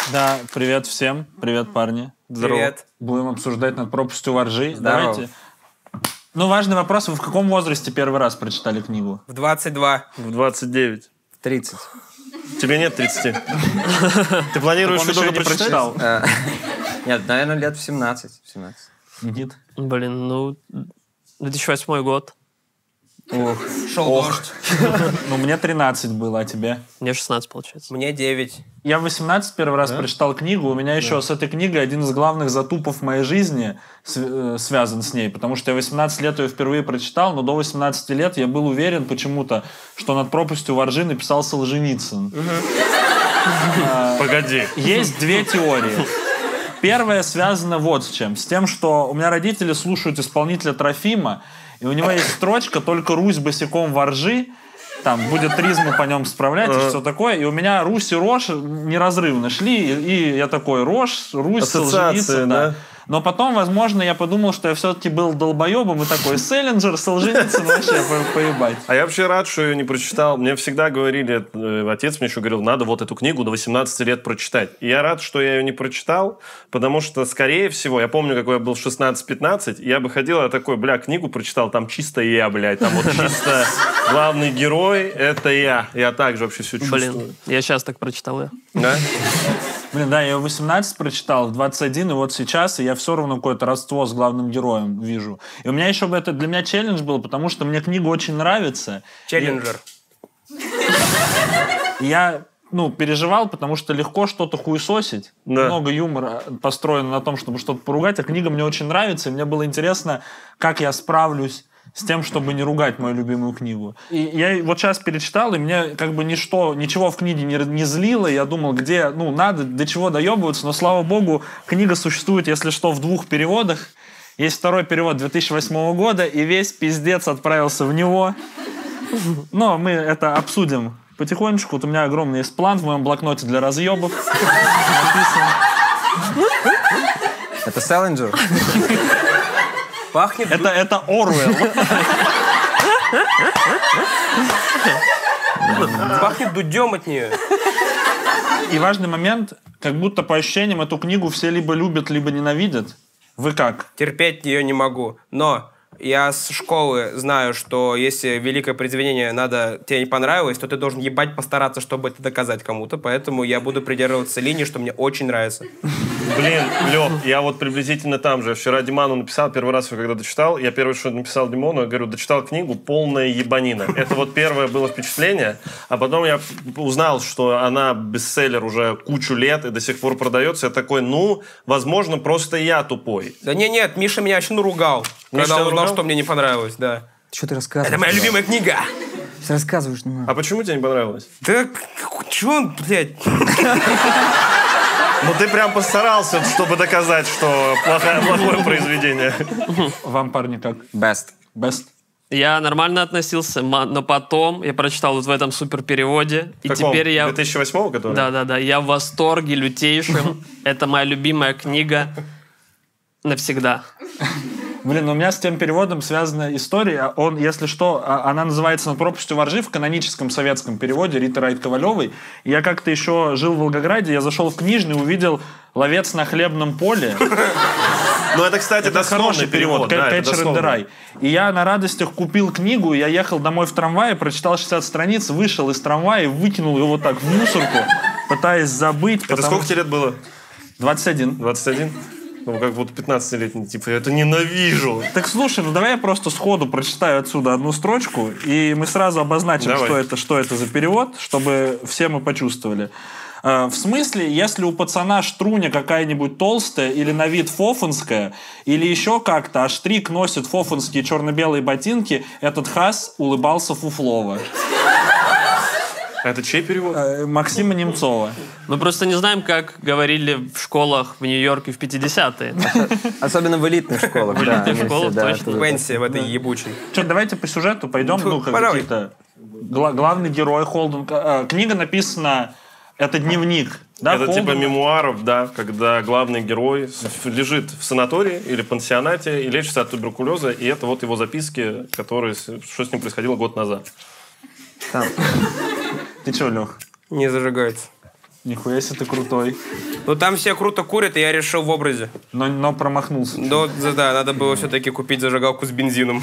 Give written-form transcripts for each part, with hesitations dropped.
Да, привет всем. Привет, парни. Здорово. Привет. Будем обсуждать «Над пропастью воржи». Здорово. Давайте. Ну, важный вопрос. Вы в каком возрасте первый раз прочитали книгу? В 22. В 29. В 30. Тебе нет 30. Ты планируешь Он еще долго не прочитал? Нет, наверное, лет в 17. Нет. Блин, ну, 2008 год. Ох, шел дождь. Ну, мне 13 было, а тебе? Мне 16, получается. Мне 9. Я в 18 первый раз прочитал книгу. У меня еще с этой книгой один из главных затупов моей жизни связан с ней. Потому что я 18 лет ее впервые прочитал, но до 18 лет я был уверен почему-то, что «Над пропастью воржи» написал Солженицын. Погоди. Есть две теории. Первая связана вот с чем. С тем, что у меня родители слушают исполнителя Трофима, и у него есть строчка «Только Русь босиком воржи», там будет ризму по нем справлять и все такое. И у меня Русь и Рожь неразрывно шли, и я такой Рожь, Русь, Солженицын, да. Но потом, возможно, я подумал, что я все-таки был долбоебом и такой Селлинджер, Солженицын, вообще поебать. А я вообще рад, что ее не прочитал. Мне всегда говорили, отец мне еще говорил, надо вот эту книгу до 18 лет прочитать. И я рад, что я ее не прочитал, потому что, скорее всего, я помню, какой я был в 16-15, я бы ходил, я такой, книгу прочитал, там чисто я, там вот чисто главный герой, это я. Я так же вообще все чувствую. Блин, я сейчас так прочитал ее. Да? Блин, да, я ее в 18 прочитал, в 21, и вот сейчас, и я все равно какое-то родство с главным героем вижу. И у меня еще это для меня челлендж был, потому что мне книга очень нравится. Челленджер. Я переживал, потому что легко что-то хуесосить. Да. Много юмора построено на том, чтобы что-то поругать, а книга мне очень нравится, и мне было интересно, как я справлюсь с тем, чтобы не ругать мою любимую книгу. И я вот сейчас перечитал, и мне как бы ничего в книге не злило. Я думал, где, надо, до чего доебываться. Но, слава богу, книга существует, если что, в 2 переводах. Есть второй перевод 2008 года, и весь пиздец отправился в него. Но мы это обсудим потихонечку. Вот у меня огромный есть план в моем блокноте для разъебов. Это Селлинджер? Пахнет... Это Оруэлл. Пахнет дудем от нее. И важный момент, как будто по ощущениям эту книгу все либо любят, либо ненавидят. Вы как? Терпеть ее не могу. Но я с школы знаю, что если великое произведение тебе не понравилось, то ты должен ебать постараться, чтобы это доказать кому-то. Поэтому я буду придерживаться линии, что мне очень нравится. Блин, Лёх, я вот приблизительно там же. Вчера Диману написал, первый раз, когда дочитал, я первое, что написал Димону, я говорю, дочитал книгу, полная ебанина. Это вот первое было впечатление, а потом я узнал, что она бестселлер уже кучу лет и до сих пор продается. Я такой, возможно, просто я тупой. Да нет, Миша меня вообще наругал, когда узнал, что мне не понравилось, да. Что ты рассказываешь? Это моя любимая книга. Ты рассказываешь, А почему тебе не понравилось? Да, чё он, блядь? Ну ты прям постарался, чтобы доказать, что плохое произведение. Вам, парни, как? Best. Я нормально относился, но потом я прочитал вот в этом суперпереводе. И теперь я... 2008-го, который? Да. Я в восторге лютейшем. Это моя любимая книга навсегда. Блин, у меня с тем переводом связана история. Если что, она называется «Над пропастью воржи» в каноническом советском переводе Риты Райт-Ковалевой. Я как-то еще жил в Волгограде, я зашел в книжный, увидел «Ловец на хлебном поле». Ну, это, кстати, это хороший перевод. Catcher in the Rye. И я на радостях купил книгу, я ехал домой в трамвае, прочитал 60 страниц, вышел из трамвая и выкинул его вот так в мусорку, пытаясь забыть. Это сколько тебе лет было? 21. 21? Ну, как будто 15-летний, типа, я это ненавижу. Так слушай, давай я просто сходу прочитаю отсюда одну строчку, и мы сразу обозначим, что это за перевод, чтобы все мы почувствовали. В смысле, если у пацана штруня какая-нибудь толстая или на вид фофанская, или еще как-то, а штрик носит фофанские черно-белые ботинки, этот хас улыбался Фуфлова. Это чей перевод? Максима Немцова. Мы просто не знаем, как говорили в школах в Нью-Йорке в 50-е. Особенно в элитных школах. В элитных школах, точно. В Пенси, в этой ебучей. Что, давайте по сюжету пойдем. Какие-то... Главный герой Холден. Книга написана... Это дневник. Да, это Холден? типа мемуаров, да, когда главный герой лежит в санатории или пансионате и лечится от туберкулеза, и это вот его записки, что с ним происходило год назад. Ты чё, Лёх? Не зажигается. Нихуя себе ты крутой. Ну, там все круто курят, и я решил в образе. Но промахнулся. Да, надо было все-таки купить зажигалку с бензином.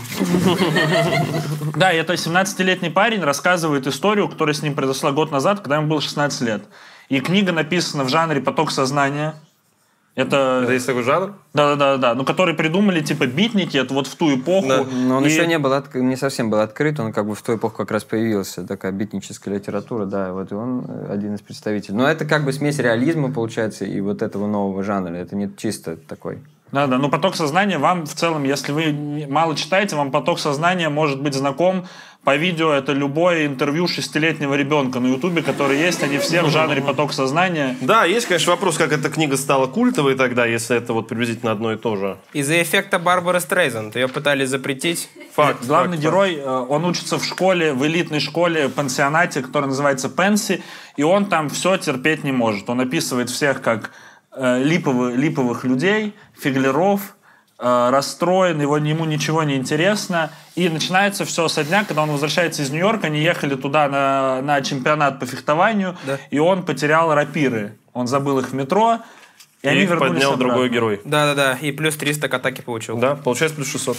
Да, и это 17-летний парень рассказывает историю, которая с ним произошла год назад, когда ему было 16 лет. И книга написана в жанре «Поток сознания». Это есть такой жанр? Да. Ну, который придумали, типа, битники, это вот в ту эпоху. Да. Но он еще не совсем был открыт, он как бы в ту эпоху как раз появился, такая битническая литература, да, вот и он один из представителей. Но это как бы смесь реализма, получается, и вот этого нового жанра, это не чисто такой. Да, ну поток сознания вам в целом, если вы мало читаете, вам поток сознания может быть знаком по видео. Это любое интервью 6-летнего ребенка на Ютубе, который есть, они все в жанре поток сознания. Да, есть, конечно, вопрос, как эта книга стала культовой тогда, если это вот приблизительно одно и то же. Из-за эффекта Барбары Стрейзанд. Ее пытались запретить. Факт. Главный герой, он учится в школе, в элитной школе, пансионате, который называется Пенси, и он там все терпеть не может. Он описывает всех как липовых людей, фиглеров, расстроен, ему ничего не интересно. И начинается все со дня, когда он возвращается из Нью-Йорка, они ехали туда на чемпионат по фехтованию, да. И он потерял рапиры. Он забыл их в метро, и они их поднял обратно. Другой герой. Да, и плюс 300 к атаке получил. Да, получается плюс 600.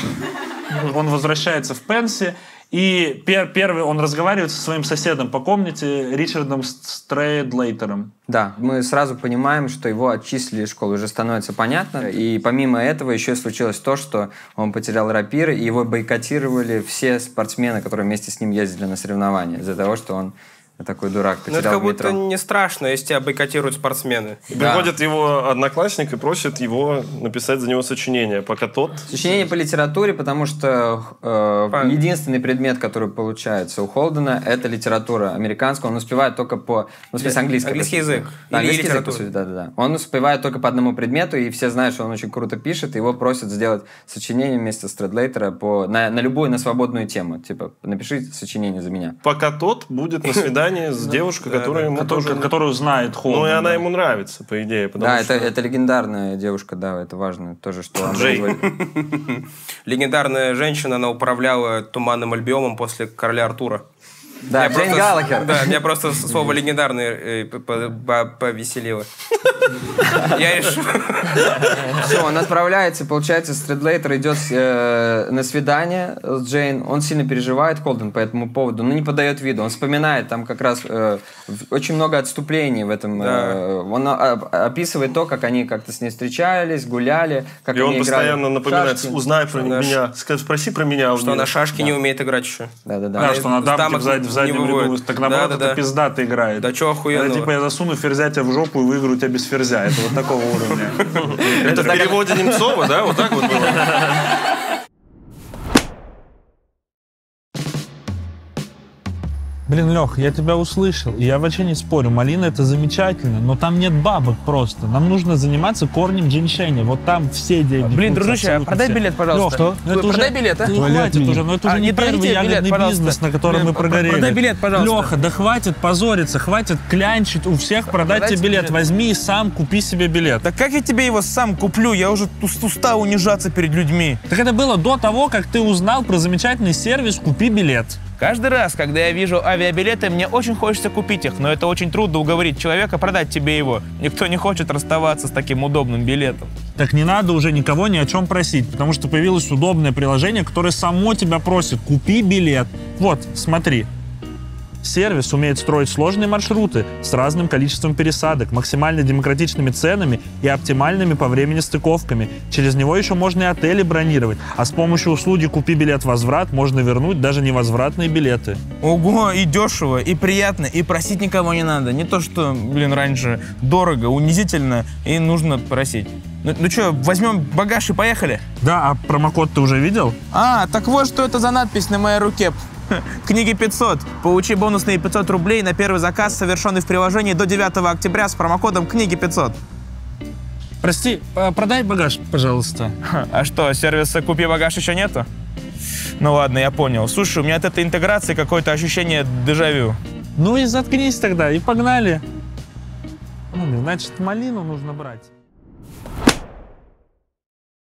Он возвращается в Пенси, и первый он разговаривает со своим соседом по комнате Ричардом Стрейдлейтером. Да, мы сразу понимаем, что его отчислили из школы, уже становится понятно. И помимо этого еще случилось то, что он потерял рапиры, и его бойкотировали все спортсмены, которые вместе с ним ездили на соревнования, из-за того, что он такой дурак, потерял это как в метро. будто не страшно, если тебя бойкотируют спортсмены. Да. Приходит его одноклассник и просит его написать за него сочинение, пока тот... Сочинение по литературе, потому что единственный предмет, который получается у Холдена, это литература американская. Он успевает только по... Ну, в смысле, английский язык. Да, английский язык, по сути, да. Он успевает только по одному предмету, и все знают, что он очень круто пишет, и его просят сделать сочинение вместо Стрэдлейтера на любую, на свободную тему. Типа, напиши сочинение за меня. Пока тот будет на свидании с девушкой, которая ему тоже... Которую знает Холден. Ну, и она ему нравится, по идее. Да, что... это легендарная девушка, да, это важно тоже, что... Легендарная женщина, она управляла Туманным Альбиомом после Короля Артура. Да, Джейн Галлахер. Да, меня просто слово «легендарный» повеселило. Я решил... Все, он отправляется, получается, Стрэдлейтер идет на свидание с Джейн. Он сильно переживает, Холден, по этому поводу, но не подает виду. Он вспоминает, там как раз очень много отступлений в этом. Он описывает то, как они как-то с ней встречались, гуляли, как они играли. И он постоянно напоминает, узнай про меня, спроси про меня. Что она шашки не умеет играть еще. Да, что она дамки в заднем ряду. Так наоборот, это пиздато играет. Да что охуенного. Это типа я засуну ферзя тебя в жопу и выиграю тебя без ферзя. Это вот такого уровня. Это в переводе Немцова, да? Вот так вот было? Блин, Лех, я тебя услышал, и я вообще не спорю, малина это замечательно, но там нет бабок просто. Нам нужно заниматься корнем джиншеня, вот там все деньги. Блин, дружище, продай билет, пожалуйста. Лех, что? Продай билет, а? Хватит уже, но это уже не первый ягодный бизнес, на котором мы прогорели. Продай билет, пожалуйста. Леха, да хватит позориться, хватит клянчить у всех, продать тебе билет. Возьми и сам купи себе билет. Да как я тебе его сам куплю? Я уже устал унижаться перед людьми. Так это было до того, как ты узнал про замечательный сервис «Купи билет». Каждый раз, когда я вижу авиабилеты, мне очень хочется купить их, но это очень трудно уговорить человека продать тебе его. Никто не хочет расставаться с таким удобным билетом. Так не надо уже никого ни о чем просить, потому что появилось удобное приложение, которое само тебя просит: купи билет. Вот, смотри. Сервис умеет строить сложные маршруты с разным количеством пересадок, максимально демократичными ценами и оптимальными по времени стыковками. Через него еще можно и отели бронировать, а с помощью услуги «Купи билет-возврат» можно вернуть даже невозвратные билеты. Ого, и дешево, и приятно, и просить никого не надо. Не то, что, раньше дорого, унизительно, и нужно просить. Ну что, возьмем багаж и поехали? Да, а промокод ты уже видел? А, так вот, что это за надпись на моей руке. Книги 500. Получи бонусные 500 рублей на первый заказ, совершенный в приложении до 9 октября с промокодом «Книги 500». Прости, продай багаж, пожалуйста. А что, сервиса «Купи багаж» еще нету? Ну ладно, я понял. Слушай, у меня от этой интеграции какое-то ощущение дежавю. Ну и заткнись тогда, и погнали. Значит, малину нужно брать.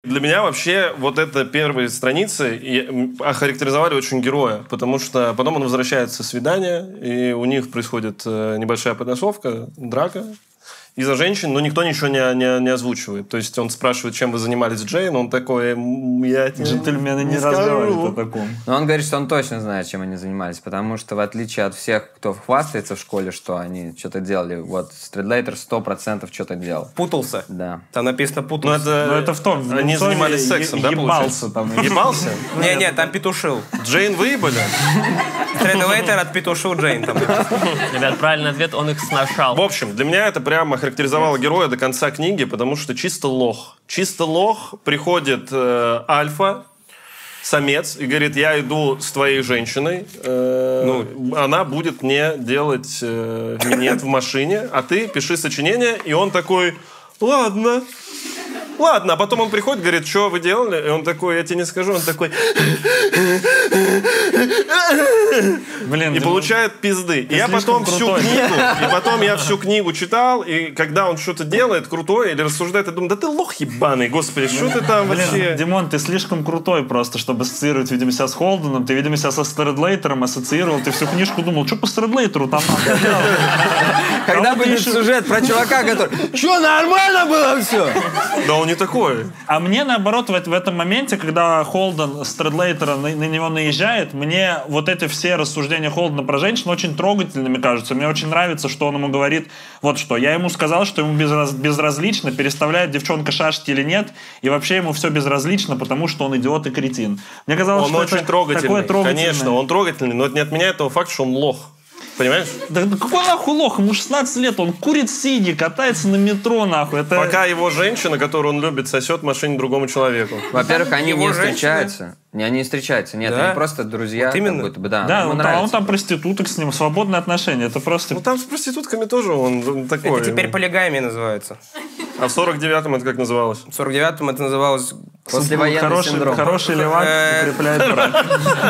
Для меня вообще вот это первые страницы охарактеризовали очень героя, потому что потом он возвращается со свидания, и у них происходит небольшая потасовка, драка из-за женщин, но никто ничего не озвучивает. То есть он спрашивает, чем вы занимались с Джейн, он такой, я тебе Джентльмены не разговаривают о таком. Но он говорит, что он точно знает, чем они занимались, потому что в отличие от всех, кто хвастается в школе, что они что-то делали, вот Стрэдлейтер 100% что-то делал. Путался. Да. Там написано путался. Но это в том, Они занимались сексом, да, ебался получается? там. Ебался? Не-не, там петушил. Джейн выебали? Стрэдлейтер от петушил Джейн. Там написано. Ребят, правильный ответ, он их сношал. В общем, для меня это прямо охарактеризовало героя до конца книги, потому что чисто лох. Чисто лох, приходит альфа, самец, и говорит, я иду с твоей женщиной, она будет мне делать минет в машине, а ты пиши сочинение, и он такой, ладно. Ладно, а потом он приходит, говорит, что вы делали? И он такой, я тебе не скажу, он такой... Блин, и получает пизды. И я потом всю книгу читал, и когда он что-то делает крутое или рассуждает, я думаю, да ты лох ебаный, господи, что ты там вообще... Димон, ты слишком крутой просто, чтобы ассоциировать, видимо, себя с Холденом. Ты, видимо, себя со Стрэдлейтером ассоциировал. Ты всю книжку думал, что по Стрэдлейтеру там надо делать? Когда будет сюжет про чувака, который... Что, нормально было все? Да он не такой. А мне, наоборот, в этом моменте, когда Холден Стрэдлейтера на него наезжает, мне вот эти все рассуждения Холдена про женщин очень трогательными кажутся. Мне очень нравится, что он ему говорит, вот что, я ему сказал, что ему безразлично, переставляет девчонка шашки или нет, и вообще ему все безразлично, потому что он идиот и кретин. Мне казалось, Он что очень это трогательный. такое трогательное. Конечно, он трогательный, но это не отменяет того факта, что он лох. Понимаешь? Да какой нахуй лох? Ему 16 лет, он курит сиги, катается на метро, нахуй. Это... Пока его женщина, которую он любит, сосет в машине другому человеку. Во-первых, они Его не женщина? встречаются. Не, они не встречаются. Нет, Да? они просто друзья. Вот именно. Как будто бы, да, Да, ему он нравится. там проституток с ним, свободные отношения. Это просто... Ну там с проститутками тоже он такой. Это теперь полигамия называется. А в 49-м это как называлось? В 49-м это называлось... Послевоенный синдром. Хороший левак укрепляет брак.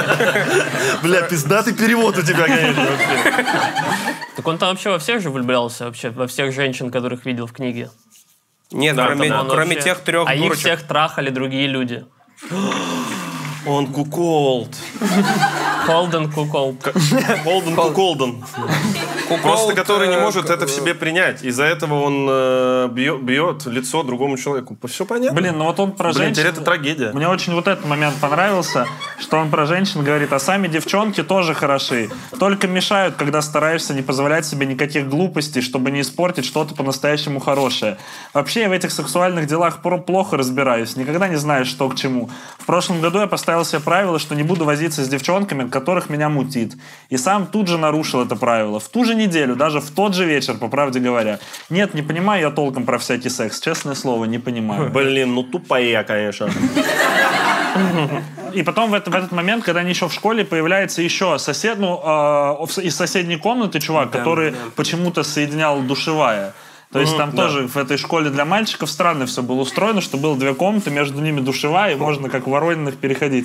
Бля, пиздатый перевод у тебя, конечно, вообще. Так он там вообще во всех же влюблялся, вообще, во всех женщин, которых видел в книге. Нет, Да, кроме там Он кроме вообще- тех трех А их дурочек. всех трахали другие люди. Он куколд. Холден кукол. Холден куколден. Просто который не может это в себе принять. Из-за этого он бьет лицо другому человеку. Все понятно? Блин, ну вот он про Блин, женщин... теперь это трагедия. Мне очень вот этот момент понравился, что он про женщин говорит, а сами девчонки тоже хороши. Только мешают, когда стараешься не позволять себе никаких глупостей, чтобы не испортить что-то по-настоящему хорошее. Вообще я в этих сексуальных делах плохо разбираюсь. Никогда не знаешь, что к чему. В прошлом году я поставил себе правило, что не буду возиться с девчонками, от которых меня мутит. И сам тут же нарушил это правило. В ту же неделю, даже в тот же вечер, по правде говоря. Нет, не понимаю я толком про всякий секс. Честное слово, не понимаю. Блин, ну тупая, конечно. И потом в этот момент, когда они еще в школе, появляется еще сосед, из соседней комнаты чувак, который почему-то соединял душевая. То есть там тоже в этой школе для мальчиков странно все было устроено, что было две комнаты, между ними душевая, и можно как в Воронинах переходить.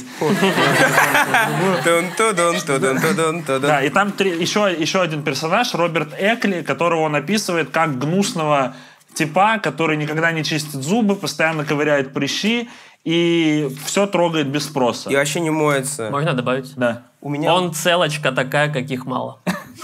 Да, и там еще один персонаж, Роберт Экли, которого он описывает как гнусного типа, который никогда не чистит зубы, постоянно ковыряет прыщи и все трогает без спроса. И вообще не моется. Можно добавить? Да. У меня... Он целочка такая, каких мало.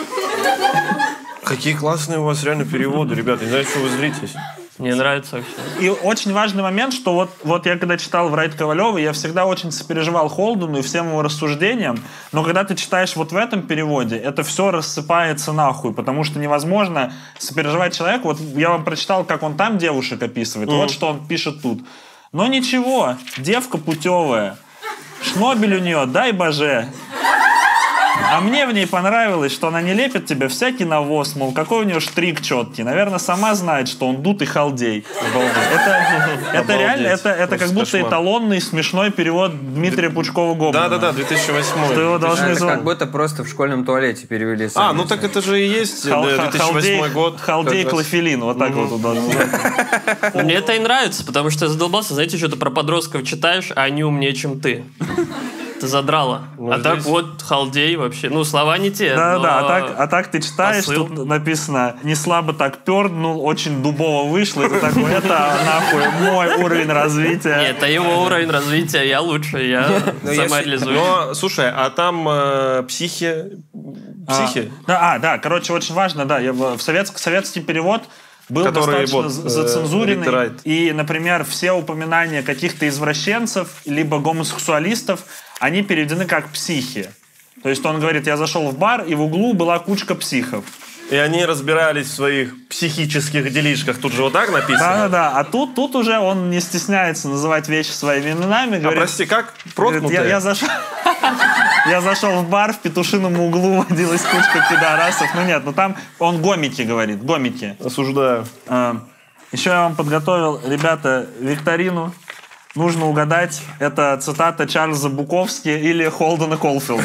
Какие классные у вас реально переводы, ребята. Не знаю, что вы злитесь. Мне нравится вообще. И очень важный момент, что вот я когда читал «Врайт Ковалева», я всегда очень сопереживал Холдену и всем его рассуждениям, но когда ты читаешь вот в этом переводе, это все рассыпается нахуй, потому что невозможно сопереживать человеку. Вот я вам прочитал, как он там девушек описывает, вот что он пишет тут. Но ничего, девка путевая, шнобель у нее, дай боже. А мне в ней понравилось, что она не лепит тебе всякий навоз, мол, какой у нее штрик четкий. Наверное, сама знает, что он дутый халдей. Это реально, это как будто эталонный смешной перевод Дмитрия Пучкова-Гоблина. Да-да-да, 2008. Что его должны Это звать. как будто просто в школьном туалете перевели. А, ну так это же и есть 2008 год. Халдей как раз. Клофелин, вот так вот должен звать. Мне это и нравится, потому что я задолбался, знаете, что-то про подростков читаешь, а они умнее, чем ты. ты задрала. Ну, а здесь- так вот, халдей вообще. Ну, слова не те. Да-да, но а так ты читаешь, посыл. тут написано, не слабо так перднул, очень дубово вышло, это такое, это нахуй мой уровень развития. Нет, это его уровень развития, я лучше, я самореализуюсь. Но, слушай, а там психи... Да, короче, очень важно, да, советский перевод был Который достаточно вот, зацензуренный, Райт. и, например, все упоминания каких-то извращенцев либо гомосексуалистов, они переведены как психи. То есть он говорит, я зашел в бар, и в углу была кучка психов. И они разбирались в своих психических делишках. Тут же вот так написано. Да-да-да, а тут уже он не стесняется называть вещи своими именами. А Говорит, прости, как говорит, проткнутые? я зашел в бар, в петушином углу водилась кучка пидорасов. Ну нет, там он гомики говорит, гомики. Осуждаю. Еще я вам подготовил, ребята, викторину. Нужно угадать, это цитата Чарльза Буковски или Холдена Колфилда.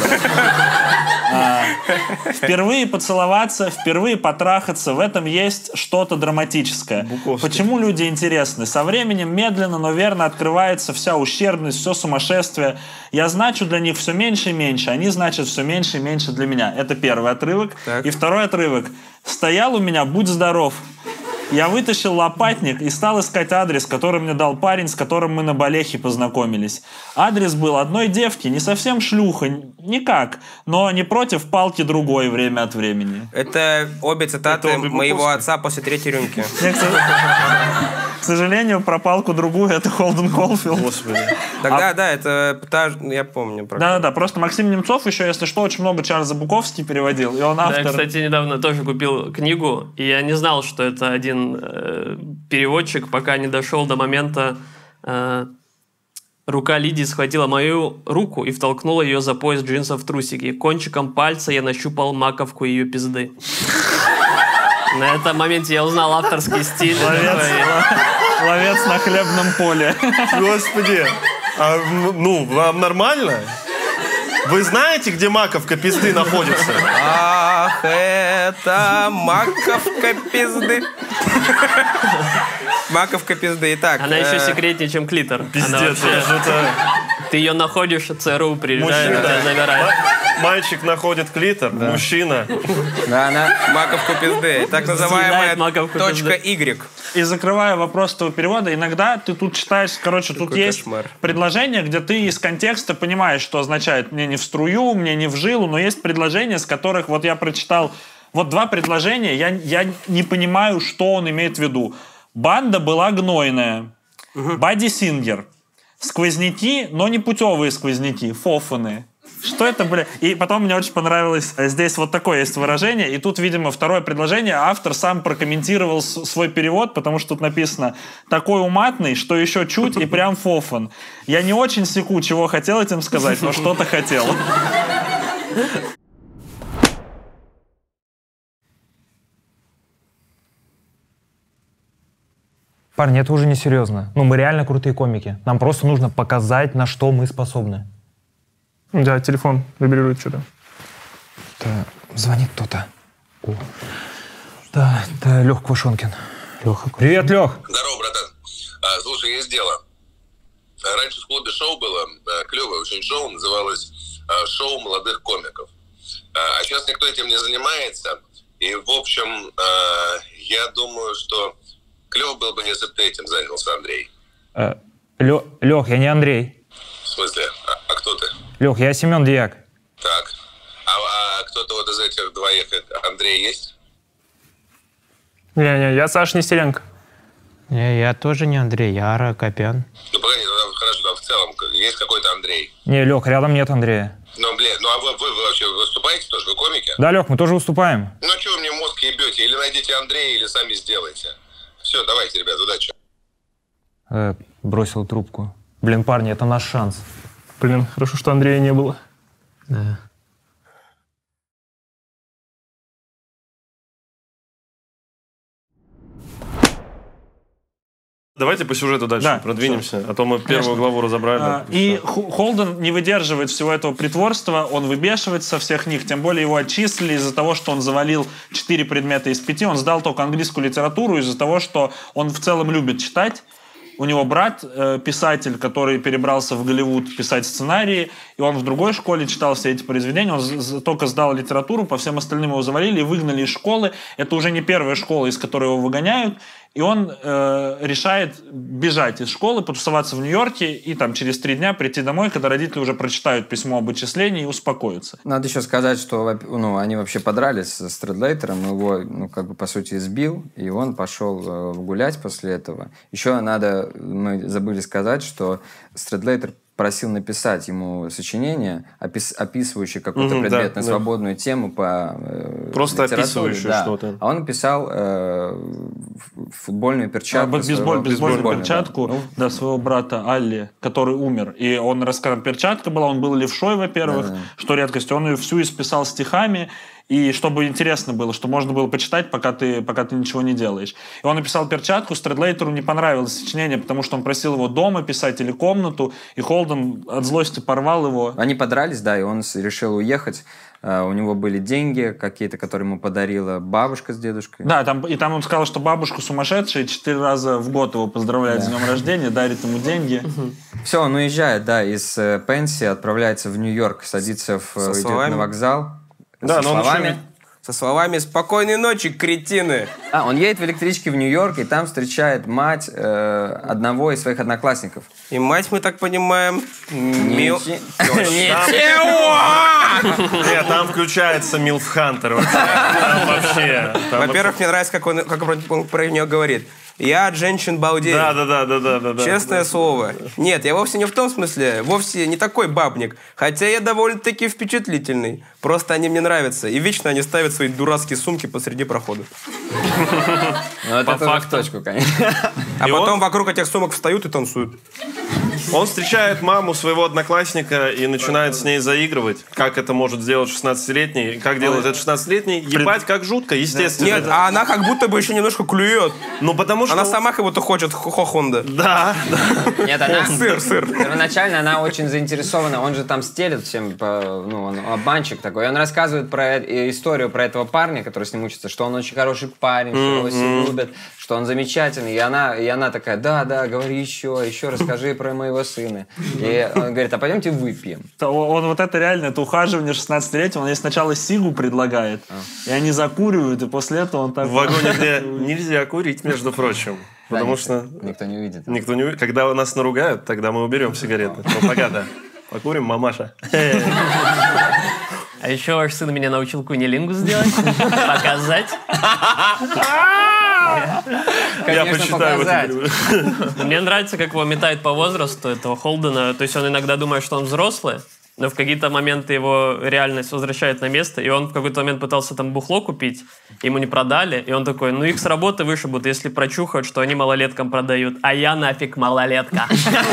Впервые поцеловаться, впервые потрахаться, в этом есть что-то драматическое. Буковский. Почему люди интересны? Со временем медленно, но верно открывается вся ущербность, все сумасшествие. Я значу для них все меньше и меньше, они значат все меньше и меньше для меня. Это первый отрывок. Так. И второй отрывок. Стоял у меня, будь здоров. Я вытащил лопатник и стал искать адрес, который мне дал парень, с которым мы на Балехе познакомились. Адрес был одной девки, не совсем шлюха, никак, но не против палки другой время от времени. Это обе цитаты Это обе моего Буковские. отца после третьей рюмки. Я, к сожалению, про палку другую это Холден Колфилд. Господи. Тогда, да, это я помню. Про Да-да-да, просто Максим Немцов еще, если что, очень много Чарльза Буковский переводил, и он Да, автор. я, кстати, недавно тоже купил книгу, и я не знал, что это один переводчик, пока не дошел до момента рука Лидии схватила мою руку и втолкнула ее за пояс джинсов в трусики. Кончиком пальца я нащупал маковку ее пизды. На этом моменте я узнал авторский стиль. Ловец на хлебном поле. Господи. Вам нормально? Вы знаете, где маковка пизды находится? Ах, это маковка пизды. Маковка пизды. Итак, Она еще секретнее, чем клитор. Она Пиздец, вообще- это Ты ее находишь, ЦРУ приезжает, Мужчина. тебя забирает. мальчик находит клитор, мужчина. Да, она... маковку пизды. Так называемая Съедает маковку точка пизды. Y. И закрывая вопрос твоего перевода, иногда ты тут читаешь, короче, тут Какой есть кошмар. предложение, где ты из контекста понимаешь, что означает «мне не в струю», «мне не в жилу», но есть предложения, с которых вот я прочитал, вот два предложения, я не понимаю, что он имеет в виду. Банда была гнойная. Бадди Сингер. Сквозняки, но не путевые сквозняки, фофаны. Что это, бля? И потом мне очень понравилось, здесь вот такое есть выражение, и тут, видимо, второе предложение, автор сам прокомментировал свой перевод, потому что тут написано «такой уматный, что еще чуть и прям фофан». Я не очень секу, чего хотел этим сказать, но что-то хотел. Парни, это уже не серьезно. Ну, мы реально крутые комики. Нам просто нужно показать, на что мы способны. Да, телефон вибрирует что-то. Да, звонит кто-то. О. Да, это Лех Квашонкин. Леха. Привет, Лех. Здорово, братан. Слушай, есть дело. Раньше в клубе шоу было, клевое очень шоу, называлось «Шоу молодых комиков». А сейчас никто этим не занимается. И, в общем, я думаю, что клево было бы, если бы ты этим занялся, Андрей. Лех, я не Андрей. В смысле? А кто ты? Лех, я Семен Дьяк. Так. А кто-то вот из этих двоих, Андрей, есть? Не, я Саша Нестеренко. Не, я тоже не Андрей, я Ара Копян. Ну, погоди, ну, хорошо, там в целом есть какой-то Андрей. Не, Лех, рядом нет Андрея. Ну, блин, ну а вы вообще выступаете тоже? Вы комики? Да, Лех, мы тоже выступаем. Ну, что вы мне мозг ебете? Или найдите Андрея, или сами сделайте. Все, давайте, ребят, удачи. Бросил трубку. Блин, парни, это наш шанс. Блин, хорошо, что Андрея не было. Да. Давайте по сюжету дальше Да, продвинемся, а то мы первую Конечно. главу разобрали. И Холден не выдерживает всего этого притворства, он выбешивается со всех них, тем более его отчислили из-за того, что он завалил 4 предмета из 5, он сдал только английскую литературу из-за того, что он в целом любит читать, у него брат писатель, который перебрался в Голливуд писать сценарии, и он в другой школе читал все эти произведения, он только сдал литературу, по всем остальным его завалили и выгнали из школы. Это уже не первая школа, из которой его выгоняют, и он решает бежать из школы, потусоваться в Нью-Йорке и там через 3 дня прийти домой, когда родители уже прочитают письмо об отчислении и успокоятся. Надо еще сказать, что они вообще подрались с Стрэдлейтером, его, по сути, избил, и он пошел гулять после этого. Еще мы забыли сказать, что Стрэдлейтер просил написать ему сочинение, описывающее какой-то предмет на свободную тему по просто описывающее что-то. А он написал футбольную перчатку. Бейсбольную перчатку своего брата Алли, который умер. И он рассказал, перчатка была, он был левшой, во-первых, что редкость. Он ее всю исписал стихами, и чтобы интересно было, что можно было почитать, пока ты ничего не делаешь. И он написал перчатку, Стрэдлейтеру не понравилось сочинение, потому что он просил его дома писать или комнату, и Холден от злости порвал его. Они подрались, и он решил уехать. У него были деньги какие-то, которые ему подарила бабушка с дедушкой. Да, там он сказал, что бабушка сумасшедшая, 4 раза в год его поздравляет с днем рождения, дарит ему деньги. Все, он уезжает, из Пенси, отправляется в Нью-Йорк, садится идет на вокзал. Со словами «Спокойной ночи, кретины!» Он едет в электричке в Нью-Йорк, и там встречает мать одного из своих одноклассников. И мать, мы так понимаем, Нет, там включается Милф Хантер. Вообще. Во-первых, мне нравится, как он про нее говорит. Я от женщин балдею. Да. Честное слово. Нет, я вовсе не в том смысле, вовсе не такой бабник. Хотя я довольно-таки впечатлительный. Просто они мне нравятся. И вечно они ставят свои дурацкие сумки посреди прохода. Это тоже в точку, конечно. А потом вокруг этих сумок встают и танцуют. Он встречает маму своего одноклассника и начинает с ней заигрывать. Как это может сделать 16-летний? Как делает это 16-летний? Ебать, как жутко, естественно. Нет, а она как будто бы еще немножко клюет. Потому что... Она сама как будто хочет хохонда. Да. Нет, она... Сыр. Первоначально она очень заинтересована. Он же там стелит всем, он обманщик такой. И он рассказывает про историю про этого парня, который с ним учится, что он очень хороший парень, что его все любят, что он замечательный. И она такая, да, говори еще расскажи про моего сына. И он говорит, а пойдемте выпьем. Он это реально, это ухаживание 16-летнего, он ей сначала сигу предлагает, и они закуривают, и после этого он так... В вагоне, где нельзя курить, между прочим. Потому что... Никто не увидит. Когда нас наругают, тогда мы уберем сигареты. Пока, да. Покурим, мамаша. А еще ваш сын меня научил кунилингус сделать. Показать. Я почитаю в этом. Мне нравится, как его метает по возрасту, этого Холдена. То есть он иногда думает, что он взрослый, но в какие-то моменты его реальность возвращает на место, и он в какой-то момент пытался там бухло купить, ему не продали, и он такой, их с работы вышибут, если прочухают, что они малолеткам продают, а я нафиг малолетка.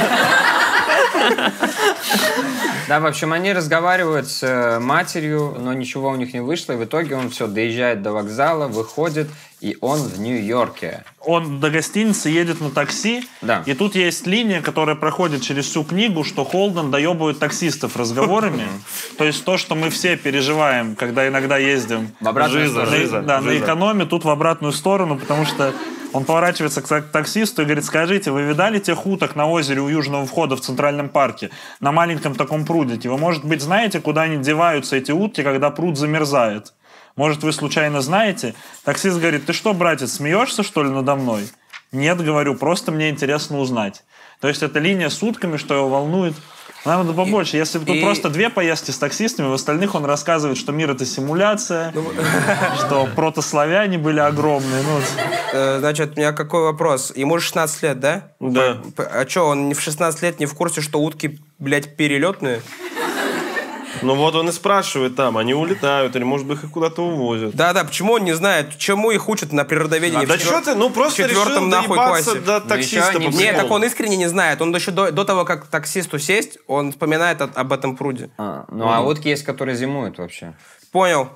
Да, в общем, они разговаривают с матерью, но ничего у них не вышло, и в итоге он доезжает до вокзала, выходит, и он в Нью-Йорке. Он до гостиницы едет на такси, и тут есть линия, которая проходит через всю книгу, что Холден доебывает таксистов разговорами. То есть то, что мы все переживаем, когда иногда ездим в обратную сторону. На экономе, тут в обратную сторону, потому что он поворачивается к таксисту и говорит, скажите, вы видали тех уток на озере у южного входа в Центральном парке? На маленьком таком прудике. Вы, может быть, знаете, куда они деваются, эти утки, когда пруд замерзает? Может, вы случайно знаете? Таксист говорит, ты что, братец, смеешься, что ли, надо мной? Нет, говорю, просто мне интересно узнать. То есть это линия с утками, что его волнует. Нам надо побольше. Если бы тут просто 2 поездки с таксистами, в остальных он рассказывает, что мир — это симуляция, что протославяне были огромные. Значит, у меня какой вопрос? Ему же 16 лет, да? Да. А что, он в 16 лет не в курсе, что утки, блядь, перелетные? Вот он и спрашивает там, они улетают, или, может быть, их куда-то увозят. Да, почему он не знает, чему их учат на природоведении да что ты, просто решил доебаться до таксиста. Нет, так он искренне не знает. Он еще до того, как к таксисту сесть, он вспоминает об этом пруде. А утки есть, которые зимуют вообще. Понял.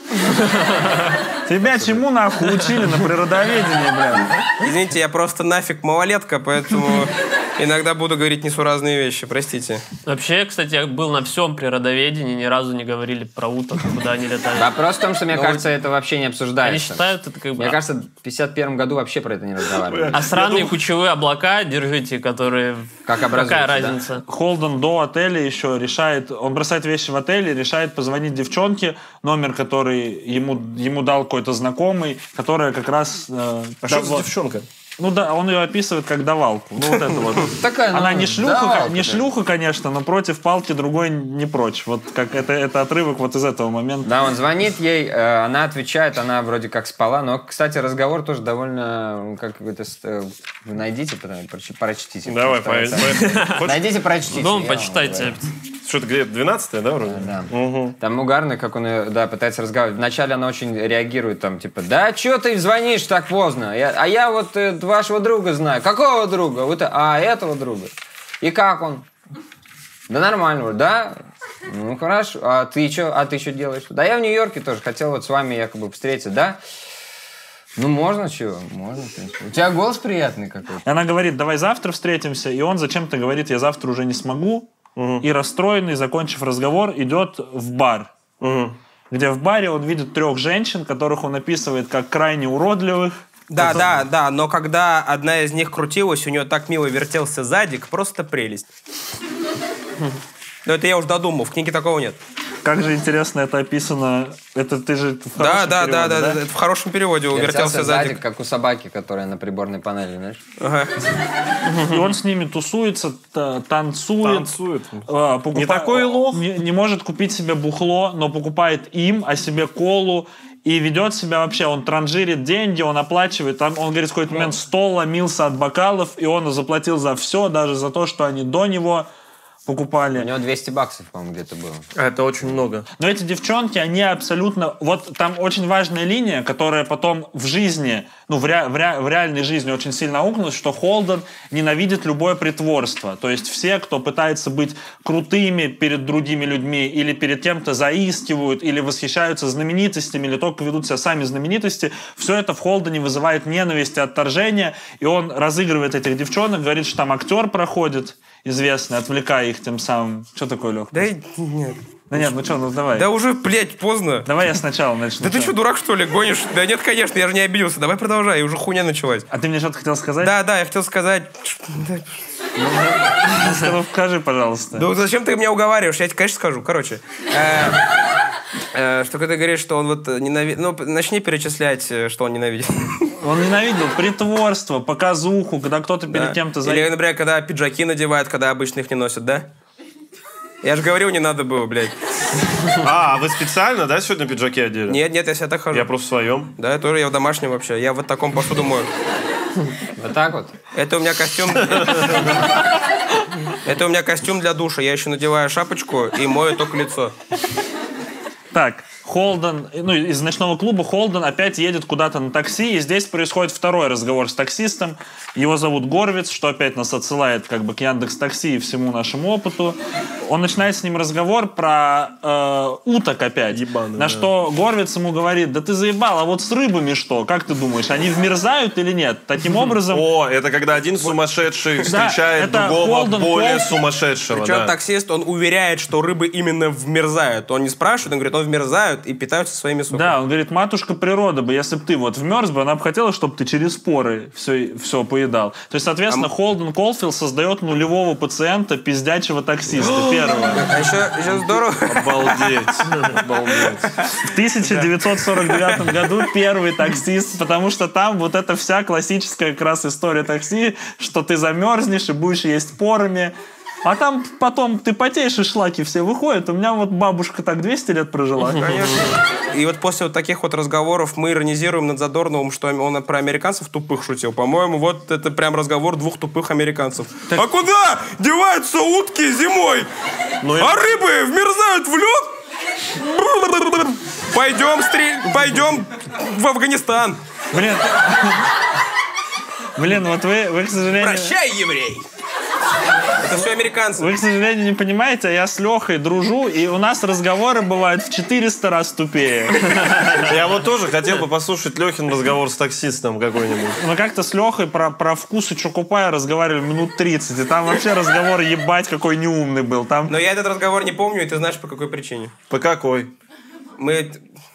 Тебя чему нахуй учили на природоведении, блядь? Извините, я просто нафиг малолетка, поэтому... Иногда буду говорить несуразные вещи, простите. Вообще, кстати, я был на всем природоведении, ни разу не говорили про уток, куда они летают. Вопрос в том, что, мне кажется, это вообще не обсуждается. Они считают это как бы... Мне кажется, в 51 году вообще про это не разговаривали. А сраные кучевые облака, держите, которые... Как образуются, Какая разница? Холден до отеля еще решает, он бросает вещи в отеле, решает позвонить девчонке, номер, который ему дал какой-то знакомый, которая как раз... А что за девчонка? Ну да, он ее описывает как давалку. Ну вот это вот. Такая, Она не шлюха, давалка, шлюха, конечно, но против палки другой не прочь. Вот как это отрывок вот из этого момента. Да, он звонит ей, она отвечает, она вроде как спала, но, кстати, разговор тоже довольно, как это, вы найдите, прочтите. Давай, найдите, прочтите. Дом почитайте. Что-то где-то 12-е, да, вроде? Да. Угу. Там угарно, как он пытается разговаривать. Вначале она очень реагирует, там, типа, да, что ты звонишь так поздно? А я вот вашего друга знаю. Какого друга? Этого друга. И как он? Да нормально, да? Ну, хорошо. А ты что делаешь? Да я в Нью-Йорке тоже хотел вот с вами якобы встретиться, да? Ну, можно, чего? Можно, конечно. У тебя голос приятный какой-то. Она говорит, давай завтра встретимся, и он зачем-то говорит, я завтра уже не смогу. И расстроенный, закончив разговор, идет в бар. Где в баре он видит 3 женщин, которых он описывает как крайне уродливых. Да, но когда одна из них крутилась, у нее так мило вертелся задик, просто прелесть. Но это я уж додумал, в книге такого нет. Как же интересно это описано. Это ты же в хорошем переводе, да? Это в хорошем переводе вертелся задик. Как у собаки, которая на приборной панели, знаешь? Ага. И он с ними тусуется, танцует. Не такой лох. Не может купить себе бухло, но покупает им, а себе колу. И ведет себя вообще, он транжирит деньги, он оплачивает. Там, он говорит, в какой-то момент стол ломился от бокалов, и он заплатил за все, даже за то, что они до него покупали. У него $200, по-моему, где-то было. Это очень много. Но эти девчонки, они абсолютно... Вот там очень важная линия, которая потом в жизни, в реальной жизни очень сильно аукнулась, что Холден ненавидит любое притворство. То есть все, кто пытается быть крутыми перед другими людьми или перед кем-то заискивают, или восхищаются знаменитостями, или только ведут себя сами знаменитости, все это в Холдене вызывает ненависть и отторжение, и он разыгрывает этих девчонок, говорит, что там актер проходит известный, отвлекая их тем самым. Что такое, Лех? Да нет. Да нет, ну что, ну давай. Да уже, блядь, поздно. Давай я сначала начну. Да ты что, дурак, что ли, гонишь? Да нет, конечно, я же не обиделся. Давай продолжай, уже хуйня началась. А ты мне что-то хотел сказать? Да, я хотел сказать... Ну, скажи, пожалуйста. Да зачем ты меня уговариваешь? Я тебе, конечно, скажу. Короче, что ты говоришь, что он вот ненавидит... Ну, начни перечислять, что он ненавидит. Он ненавидел притворство, показуху, когда кто-то перед кем-то... Или, например, когда пиджаки надевают, когда обычно их не носят, да? Я же говорил, не надо было, блядь. А вы специально, да, сегодня пиджаки одели? Нет, я себя так хожу. Я просто в своем. Да, я тоже, я в домашнем вообще. Я вот таком посуду мою. Вот так вот? Это у меня костюм... Это у меня костюм для душа. Я еще надеваю шапочку и мою только лицо. Так, Холден, из ночного клуба Холден опять едет куда-то на такси, и здесь происходит второй разговор с таксистом. Его зовут Горвиц, что опять нас отсылает как бы к Яндекс.Такси и всему нашему опыту. Он начинает с ним разговор про уток опять. Ебаный, что Горвиц ему говорит, да ты заебал, а вот с рыбами что? Как ты думаешь, они вмерзают или нет? Таким образом... О, это когда один сумасшедший встречает другого более сумасшедшего. Причем таксист, он уверяет, что рыбы именно вмерзают. Он не спрашивает, он говорит, он вмерзают и питаются своими соками. Да, он говорит, матушка природа бы, если бы ты вот вмерз бы, она бы хотела, чтобы ты через споры все поедал. То есть, соответственно, Холден Колфилд создает нулевого пациента, пиздячего таксиста, первого. А еще здорово. Обалдеть. В 1949 году первый таксист, потому что там вот эта вся классическая как раз история такси, что ты замерзнешь и будешь есть порами. А там потом ты потеешь, и шлаки все выходят. У меня вот бабушка так 200 лет прожила. Конечно. И вот после вот таких вот разговоров мы иронизируем над Задорновым, что он про американцев тупых шутил. По-моему, вот это прям разговор 2 тупых американцев. А куда деваются утки зимой? А рыбы вмерзают в лед? Пойдем в Афганистан. Блин, вот вы, к сожалению... Прощай, еврей! Это все американцы. Вы, к сожалению, не понимаете, а я с Лехой дружу, и у нас разговоры бывают в 400 раз тупее. Я вот тоже хотел бы послушать Лехин разговор с таксистом какой-нибудь. Мы как-то с Лехой про вкусы Чокупая разговаривали минут 30, и там вообще разговор ебать какой неумный был. Там... Но я этот разговор не помню, и ты знаешь, по какой причине. По какой? Мы...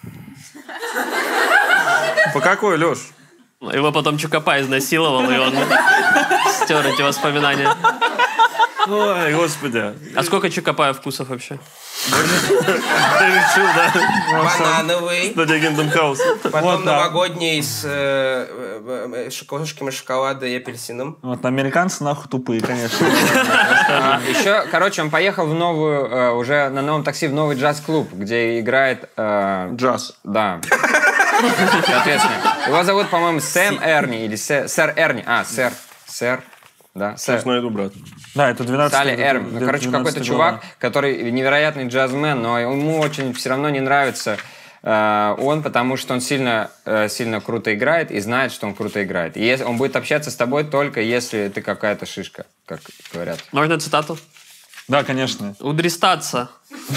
По какой, Леш? Его потом Чокопай изнасиловал, и он стер эти воспоминания. Ой, господи. А сколько Чокопая вкусов вообще? Ты решил, да? Банановый. Студия Kingdom House. Потом новогодний с кошечками шоколада и апельсином. Вот американцы нахуй тупые, конечно. Еще, короче, он поехал в новую, уже на новом такси в новый джаз-клуб, где играет... Джаз. Да. Соответственно. Его зовут, по-моему, Сэм Эрни или сэр Эрни. Сэр. Да, Сейчас найду, брат. Да, это 12 Салли Эрни. Ну, короче, какой-то чувак, который невероятный джазмен, но ему очень все равно не нравится он, потому что он сильно круто играет и знает, что он круто играет. И он будет общаться с тобой только если ты какая-то шишка, как говорят. Можно цитату? Да, конечно. Удрестаться.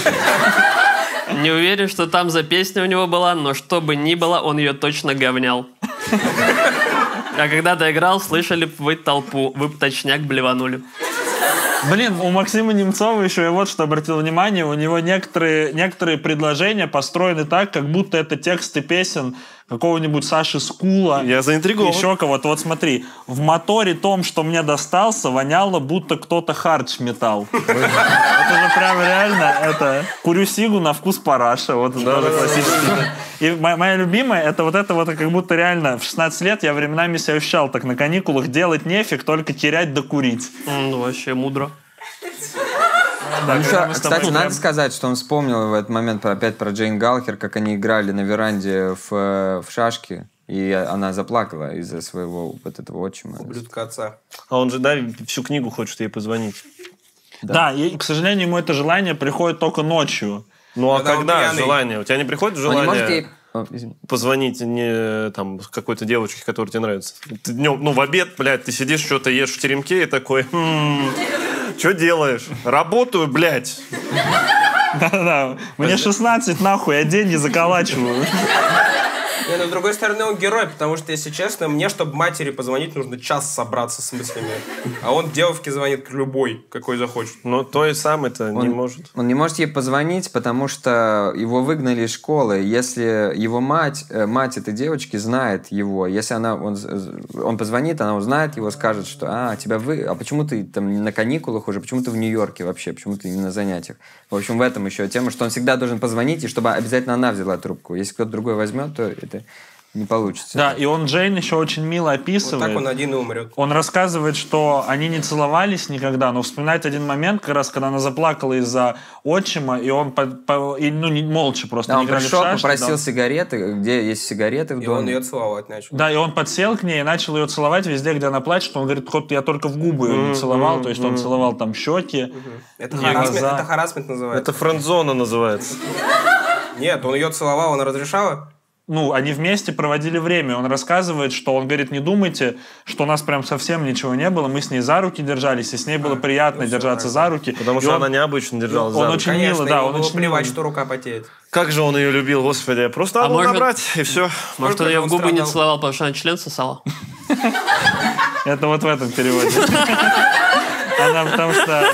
Не уверен, что там за песня у него была, но что бы ни было, он ее точно говнял. А когда доиграл, слышали б вы толпу, вы б точняк блеванули. Блин, у Максима Немцова еще я вот что обратил внимание, у него некоторые предложения построены так, как будто это тексты песен какого-нибудь Саши Скула. Я заинтригован. Еще кого-то. Вот смотри, в моторе том, что мне достался, воняло, будто кто-то хардж метал. Это же прям реально, это курю сигу на вкус параша. Вот это тоже классический. И моя любимая, это вот как будто реально в 16 лет я временами себя ощущал так на каникулах, делать нефиг, только терять да курить. Ну, вообще мудро. Да, кстати, надо сказать, что он вспомнил в этот момент опять про Джейн Галлахер, как они играли на веранде в шашки, и она заплакала из-за своего вот этого отчима. Ублюдка отца. А он же, да, всю книгу хочет ей позвонить. Да, и, к сожалению, ему это желание приходит только ночью. Ну, а когда желание? У тебя не приходит желание позвонить не там какой-то девочке, которая тебе нравится? Ты днем, в обед, блядь, ты сидишь, что-то ешь в теремке и такой... Что делаешь? Работаю, блядь. Да-да, мне 16, нахуй, я деньги заколачиваю. Не, но с другой стороны, он герой, потому что, если честно, мне, чтобы матери позвонить, нужно час собраться с мыслями. А он девушке звонит любой, какой захочет. Но той самой-то не может. Он не может ей позвонить, потому что его выгнали из школы. Если его мать этой девочки знает его, если он позвонит, она узнает его, скажет, что а почему ты там на каникулах уже, почему ты в Нью-Йорке вообще, почему ты не на занятиях. В общем, в этом еще тема, что он всегда должен позвонить, и чтобы обязательно она взяла трубку. Если кто-то другой возьмет, то это не получится. Да, и он Джейн еще очень мило описывает. Вот так он один и умрет. Он рассказывает, что они не целовались никогда, но вспоминает один момент, как раз, когда она заплакала из-за отчима, и он молча просто да, не играли в шашки. Он пришел, попросил сигареты, где есть сигареты в доме. И он ее целовать начал. Да, и он подсел к ней и начал ее целовать везде, где она плачет. Он говорит, я только в губы ее не целовал, то есть он целовал там щеки. Это харассмент называется. Это френд-зона называется. Нет, он ее целовал, она разрешала? Они вместе проводили время. Он рассказывает, что он говорит, не думайте, что у нас прям совсем ничего не было. Мы с ней за руки держались, и с ней было приятно держаться за руки. Потому что она необычно держалась за руки. Он очень мило, да. Он очень плевать, что рука потеет. Как же он ее любил, господи. Просто надо было набрать, и все. Может, он ее в губы не целовал, потому что она член сосала? Это вот в этом переводе. Она, потому что,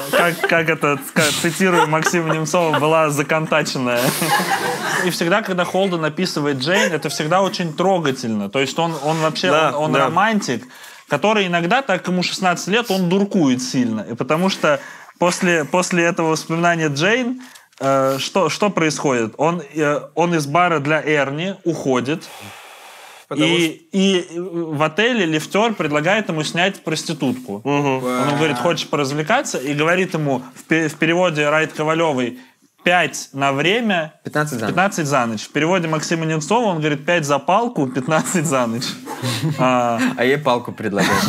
цитирую Максима Немцова, была законтаченная. И всегда, когда Холден описывает Джейн, это всегда очень трогательно. То есть он вообще, он романтик, который иногда, так ему 16 лет, он дуркует сильно. И потому что после этого воспоминания Джейн, что происходит? Он из бара для Эрни уходит, и в отеле лифтер предлагает ему снять проститутку. Он говорит, хочешь поразвлекаться? И говорит ему в переводе Райт Ковалевой 5 на время, 15 за ночь. В переводе Максима Немцова он говорит 5 за палку, 15 за ночь. А ей палку предлагают.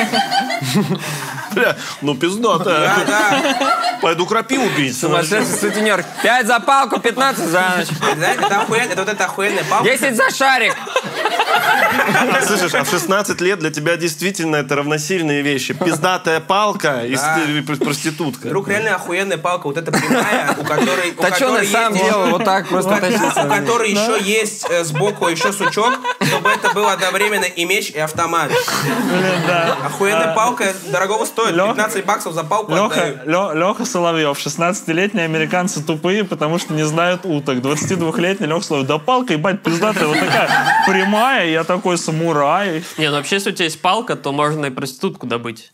Бля, пиздато. Пойду крапиву бить. Сумасшедший сутенер. 5 за палку, 15 за ночь. Это охуенная палка. 10 за шарик. Слышишь, а в 16 лет для тебя действительно это равносильные вещи. Пиздатая палка и проститутка. Вдруг реально охуенная палка, вот эта прямая, у которой... Да что на самом деле вот так просто тащиться? У которой еще есть сбоку еще сучок, чтобы это было одновременно и меч, и автомат. Охуенная палка дорогого стоит. 15 баксов за палку отдаю. Леха Соловьев. 16-летние американцы тупые, потому что не знают уток. 22-летний Леха Соловьев. Да палка, ебать, пиздатая, вот такая прямая, я такой самурай. Не, ну вообще, если у тебя есть палка, то можно и проститутку добыть.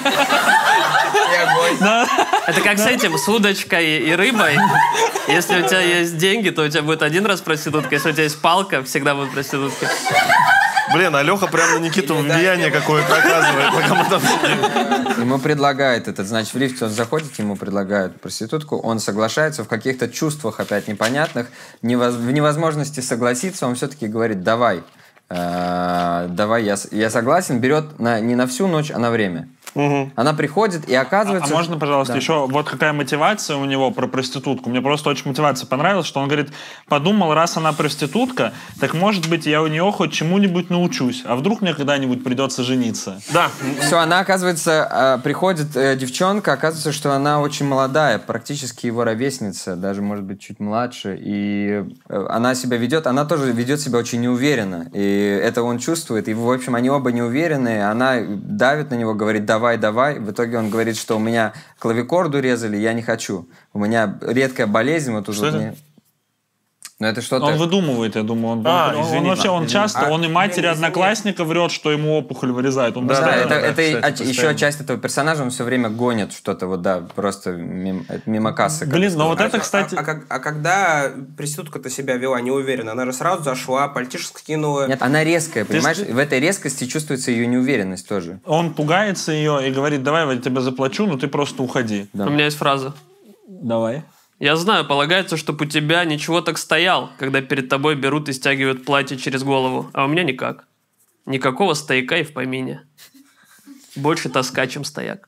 Это как с этим, с удочкой и рыбой. Если у тебя есть деньги, то у тебя будет один раз проститутка. Если у тебя есть палка, всегда будет проститутка. Блин, а Леха прям на Никиту влияние какое-то оказывает, пока мы там сидим. Ему предлагает этот, значит, в лифте он заходит, ему предлагают проститутку, он соглашается в каких-то чувствах опять непонятных, в невозможности согласиться, он все-таки говорит, давай, я согласен, берет не на всю ночь, а на время. Угу. Она приходит и оказывается... А можно, пожалуйста, еще вот какая мотивация у него про проститутку? Мне просто очень мотивация понравилась, что он говорит, подумал, раз она проститутка, так может быть я у нее хоть чему-нибудь научусь, а вдруг мне когда-нибудь придется жениться? Да. Все, она оказывается, приходит девчонка, оказывается, что она очень молодая, практически его ровесница, даже может быть чуть младше, и она себя ведет, она тоже ведет себя очень неуверенно, и это он чувствует, и в общем они оба неуверенные, она давит на него, говорит, давай. В итоге он говорит, что у меня клавикорду резали, я не хочу. У меня редкая болезнь. Вот что это? Но это что-то... Он выдумывает, я думаю. Он часто, он и матери одноклассника врет, что ему опухоль вырезают. Это еще часть этого персонажа, он все время гонит что-то, вот да, просто мимо кассы. Блин, но вот это, кстати... А когда проститутка-то себя вела неуверенно, она же сразу зашла, пальтишко скинула. Нет, она резкая, понимаешь? В этой резкости чувствуется ее неуверенность тоже. Он пугается ее и говорит, давай, я тебе заплачу, но ты просто уходи. У меня есть фраза. Давай. Я знаю, полагается, чтоб у тебя ничего так стоял, когда перед тобой берут и стягивают платье через голову. А у меня никак. Никакого стояка и в помине. Больше тоска, чем стояк.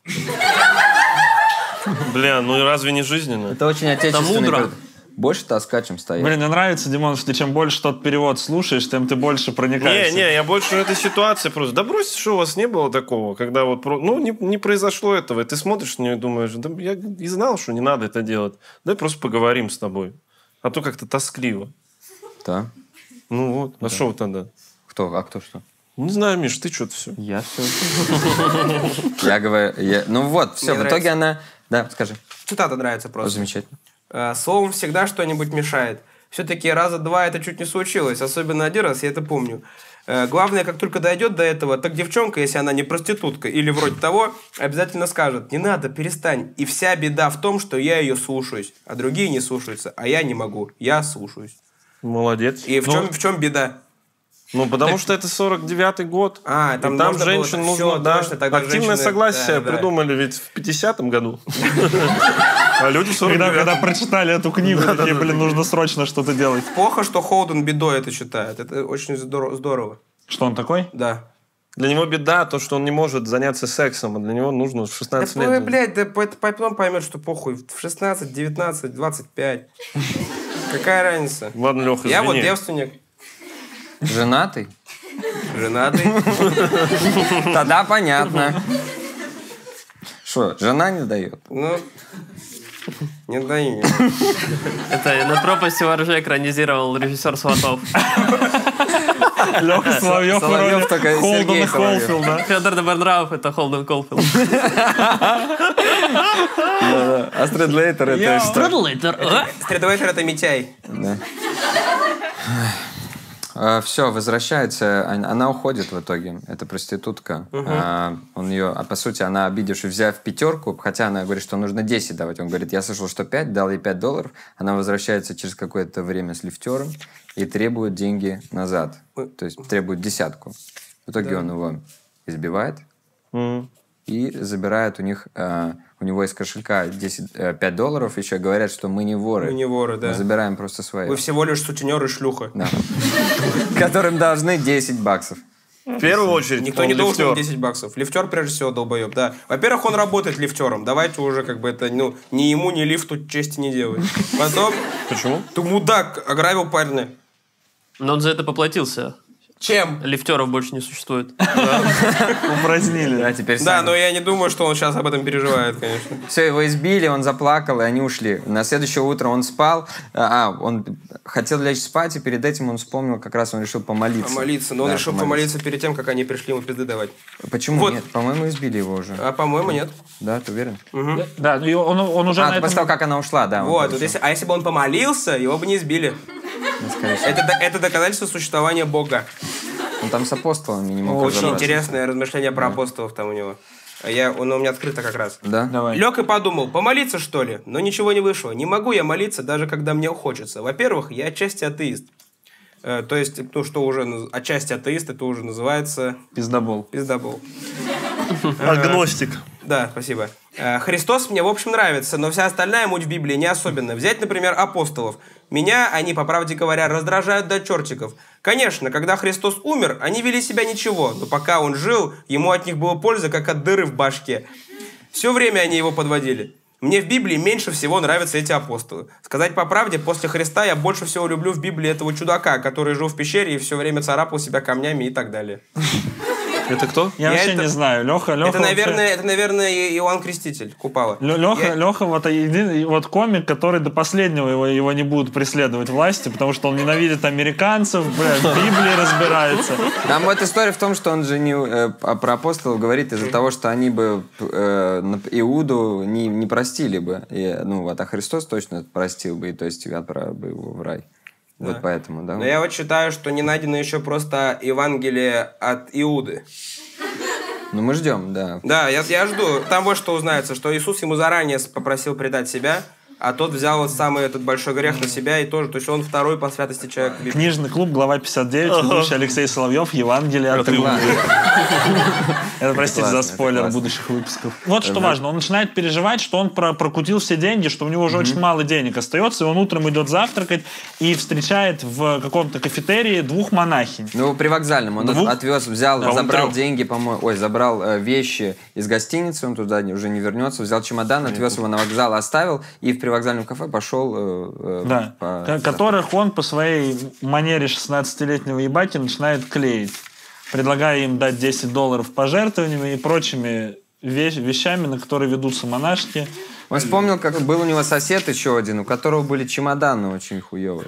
Бля, ну разве не жизненно? Это очень отечественный. мудро. Больше тоска, чем стояк. Блин, мне нравится, Димон, что чем больше тот перевод слушаешь, тем ты больше проникаешься. Не, я больше в этой ситуации просто. Да брось, что у вас не было такого, когда вот, ну, не произошло этого, и ты смотришь на нее и думаешь, да я и знал, что не надо это делать. Давай просто поговорим с тобой. А то как-то тоскливо. Да. Ну вот, а что тогда? Кто? А кто что? Не знаю, Миш, ты что-то все. Я все. Я говорю, ну вот, все, в итоге она... Да, скажи. Цитата нравится просто. Замечательно. Словом всегда что-нибудь мешает. Все-таки раза два это чуть не случилось. Особенно один раз, я это помню. Главное, как только дойдет до этого, так девчонка, если она не проститутка или вроде того, обязательно скажет, не надо, перестань. И вся беда в том, что я ее слушаюсь, а другие не слушаются, а я не могу. Я слушаюсь. Молодец. И в чем беда? Ну, потому что это 49-й год. Там женщин нужно, да. Активное согласие придумали ведь в 50-м году. А люди в 49-м. Когда прочитали эту книгу, такие, блин, нужно срочно что-то делать. Плохо, что Холден бедой это считает. Это очень здорово. Что он такой? Да. Для него беда то, что он не может заняться сексом, а для него нужно в 16 лет. Блядь, да потом поймет, что похуй. В 16, 19, 25. Какая разница? Ладно, Леха, извини. Я вот девственник. Женатый? Женатый. Тогда понятно. Что, жена не дает? Ну, не дает. Это «Над пропастью во ржи» экранизировал режиссер «Сватов». Леха Соловьев в роли Холдена Колфилда. Федор Добронравов — это Холден Колфилд. А Стрэдлейтер это что? Стрэдлейтер это Митяй. Все, возвращается, она уходит в итоге, это проститутка. Он ее, по сути, она, обидевшись, взяв пятерку, хотя она говорит, что нужно 10 давать. Он говорит, я слышал, что 5, дал ей $5. Она возвращается через какое-то время с лифтером и требует деньги назад. То есть требует 10. В итоге он его избивает и забирает у него из кошелька $5, еще говорят, что мы не воры. Мы не воры, да. Мы забираем просто свои. Вы всего лишь сутенер и шлюха. Да. Которым должны $10. В первую очередь никто не должен $10. Лифтер, прежде всего, долбоеб, да. Во-первых, он работает лифтером. Давайте уже как бы это, ни ему, ни лифту чести не делать. Потом... Почему? Ты мудак, ограбил парня. Но он за это поплатился. Чем? Лифтеров больше не существует. Упразднили. Да, теперь Да, сами. но я не думаю, что он сейчас об этом переживает, конечно. Все, его избили, он заплакал, и они ушли. На следующее утро он спал. Он хотел лечь спать, и перед этим он вспомнил, как раз он решил помолиться. Помолиться. Но он Да, решил помолиться перед тем, как они пришли ему пизды давать. Почему Вот. нет? По-моему, избили его уже. А по-моему, нет. Да, ты уверен? Да, и он уже на после этом... того, как она ушла, да. он Вот, решил. если бы он помолился, его бы не избили. Ну, скорее всего. Это доказательство существования Бога. Он там с апостолами не мог Очень разобраться. интересное размышление про апостолов там у него. Он у меня открыто как раз. Да? Давай. Лег и подумал, помолиться что ли? Но ничего не вышло. Не могу я молиться, даже когда мне хочется. Во-первых, я отчасти атеист. То есть, что уже отчасти атеист, это уже называется... Пиздобол. Пиздобол. Агностик. Да, спасибо. Христос мне, в общем, нравится, но вся остальная муть в Библии не особенно. Взять, например, апостолов. Меня они, по правде говоря, раздражают до чертиков. Конечно, когда Христос умер, они вели себя ничего, но пока он жил, ему от них была польза, как от дыры в башке. Все время они его подводили. Мне в Библии меньше всего нравятся эти апостолы. Сказать по правде, после Христа я больше всего люблю в Библии этого чудака, который жил в пещере и все время царапал себя камнями и так далее. Это кто? Я вообще не знаю. Леха Это, наверное, Иоанн Креститель, Купала. Леха вот комик, который до последнего его не будут преследовать власти, потому что он ненавидит американцев, в Библии разбирается. Там вот история в том, что он же про апостолов говорит из-за того, что они бы Иуду не простили бы. А Христос точно простил бы, и то есть отправил бы его в рай. Да. Вот поэтому, да. Но я вот считаю, что не найдено еще просто Евангелие от Иуды. Ну, мы ждем, да. Да, я жду. Там вот что узнается, что Иисус ему заранее попросил предать себя, а тот взял вот самый этот большой грех на себя и тоже, то есть он второй по святости человек. Книжный клуб, глава 59, ведущий Алексей Соловьев, Евангелие от Иуды. Это, простите за спойлер будущих выпусков. Вот что важно, он начинает переживать, что он прокутил все деньги, что у него уже очень мало денег остается, и он утром идет завтракать и встречает в каком-то кафетерии двух монахинь. Ну, при вокзальном. Он отвез, забрал деньги, по-моему, забрал вещи из гостиницы, он туда уже не вернется, взял чемодан, отвез его на вокзал, оставил, и в привокзальном кафе пошел... которых он по своей манере 16-летнего ебаки начинает клеить, предлагая им дать $10 пожертвованиями и прочими вещами, на которые ведутся монашки. Он вспомнил, как был у него сосед еще один, у которого были чемоданы очень хуевые.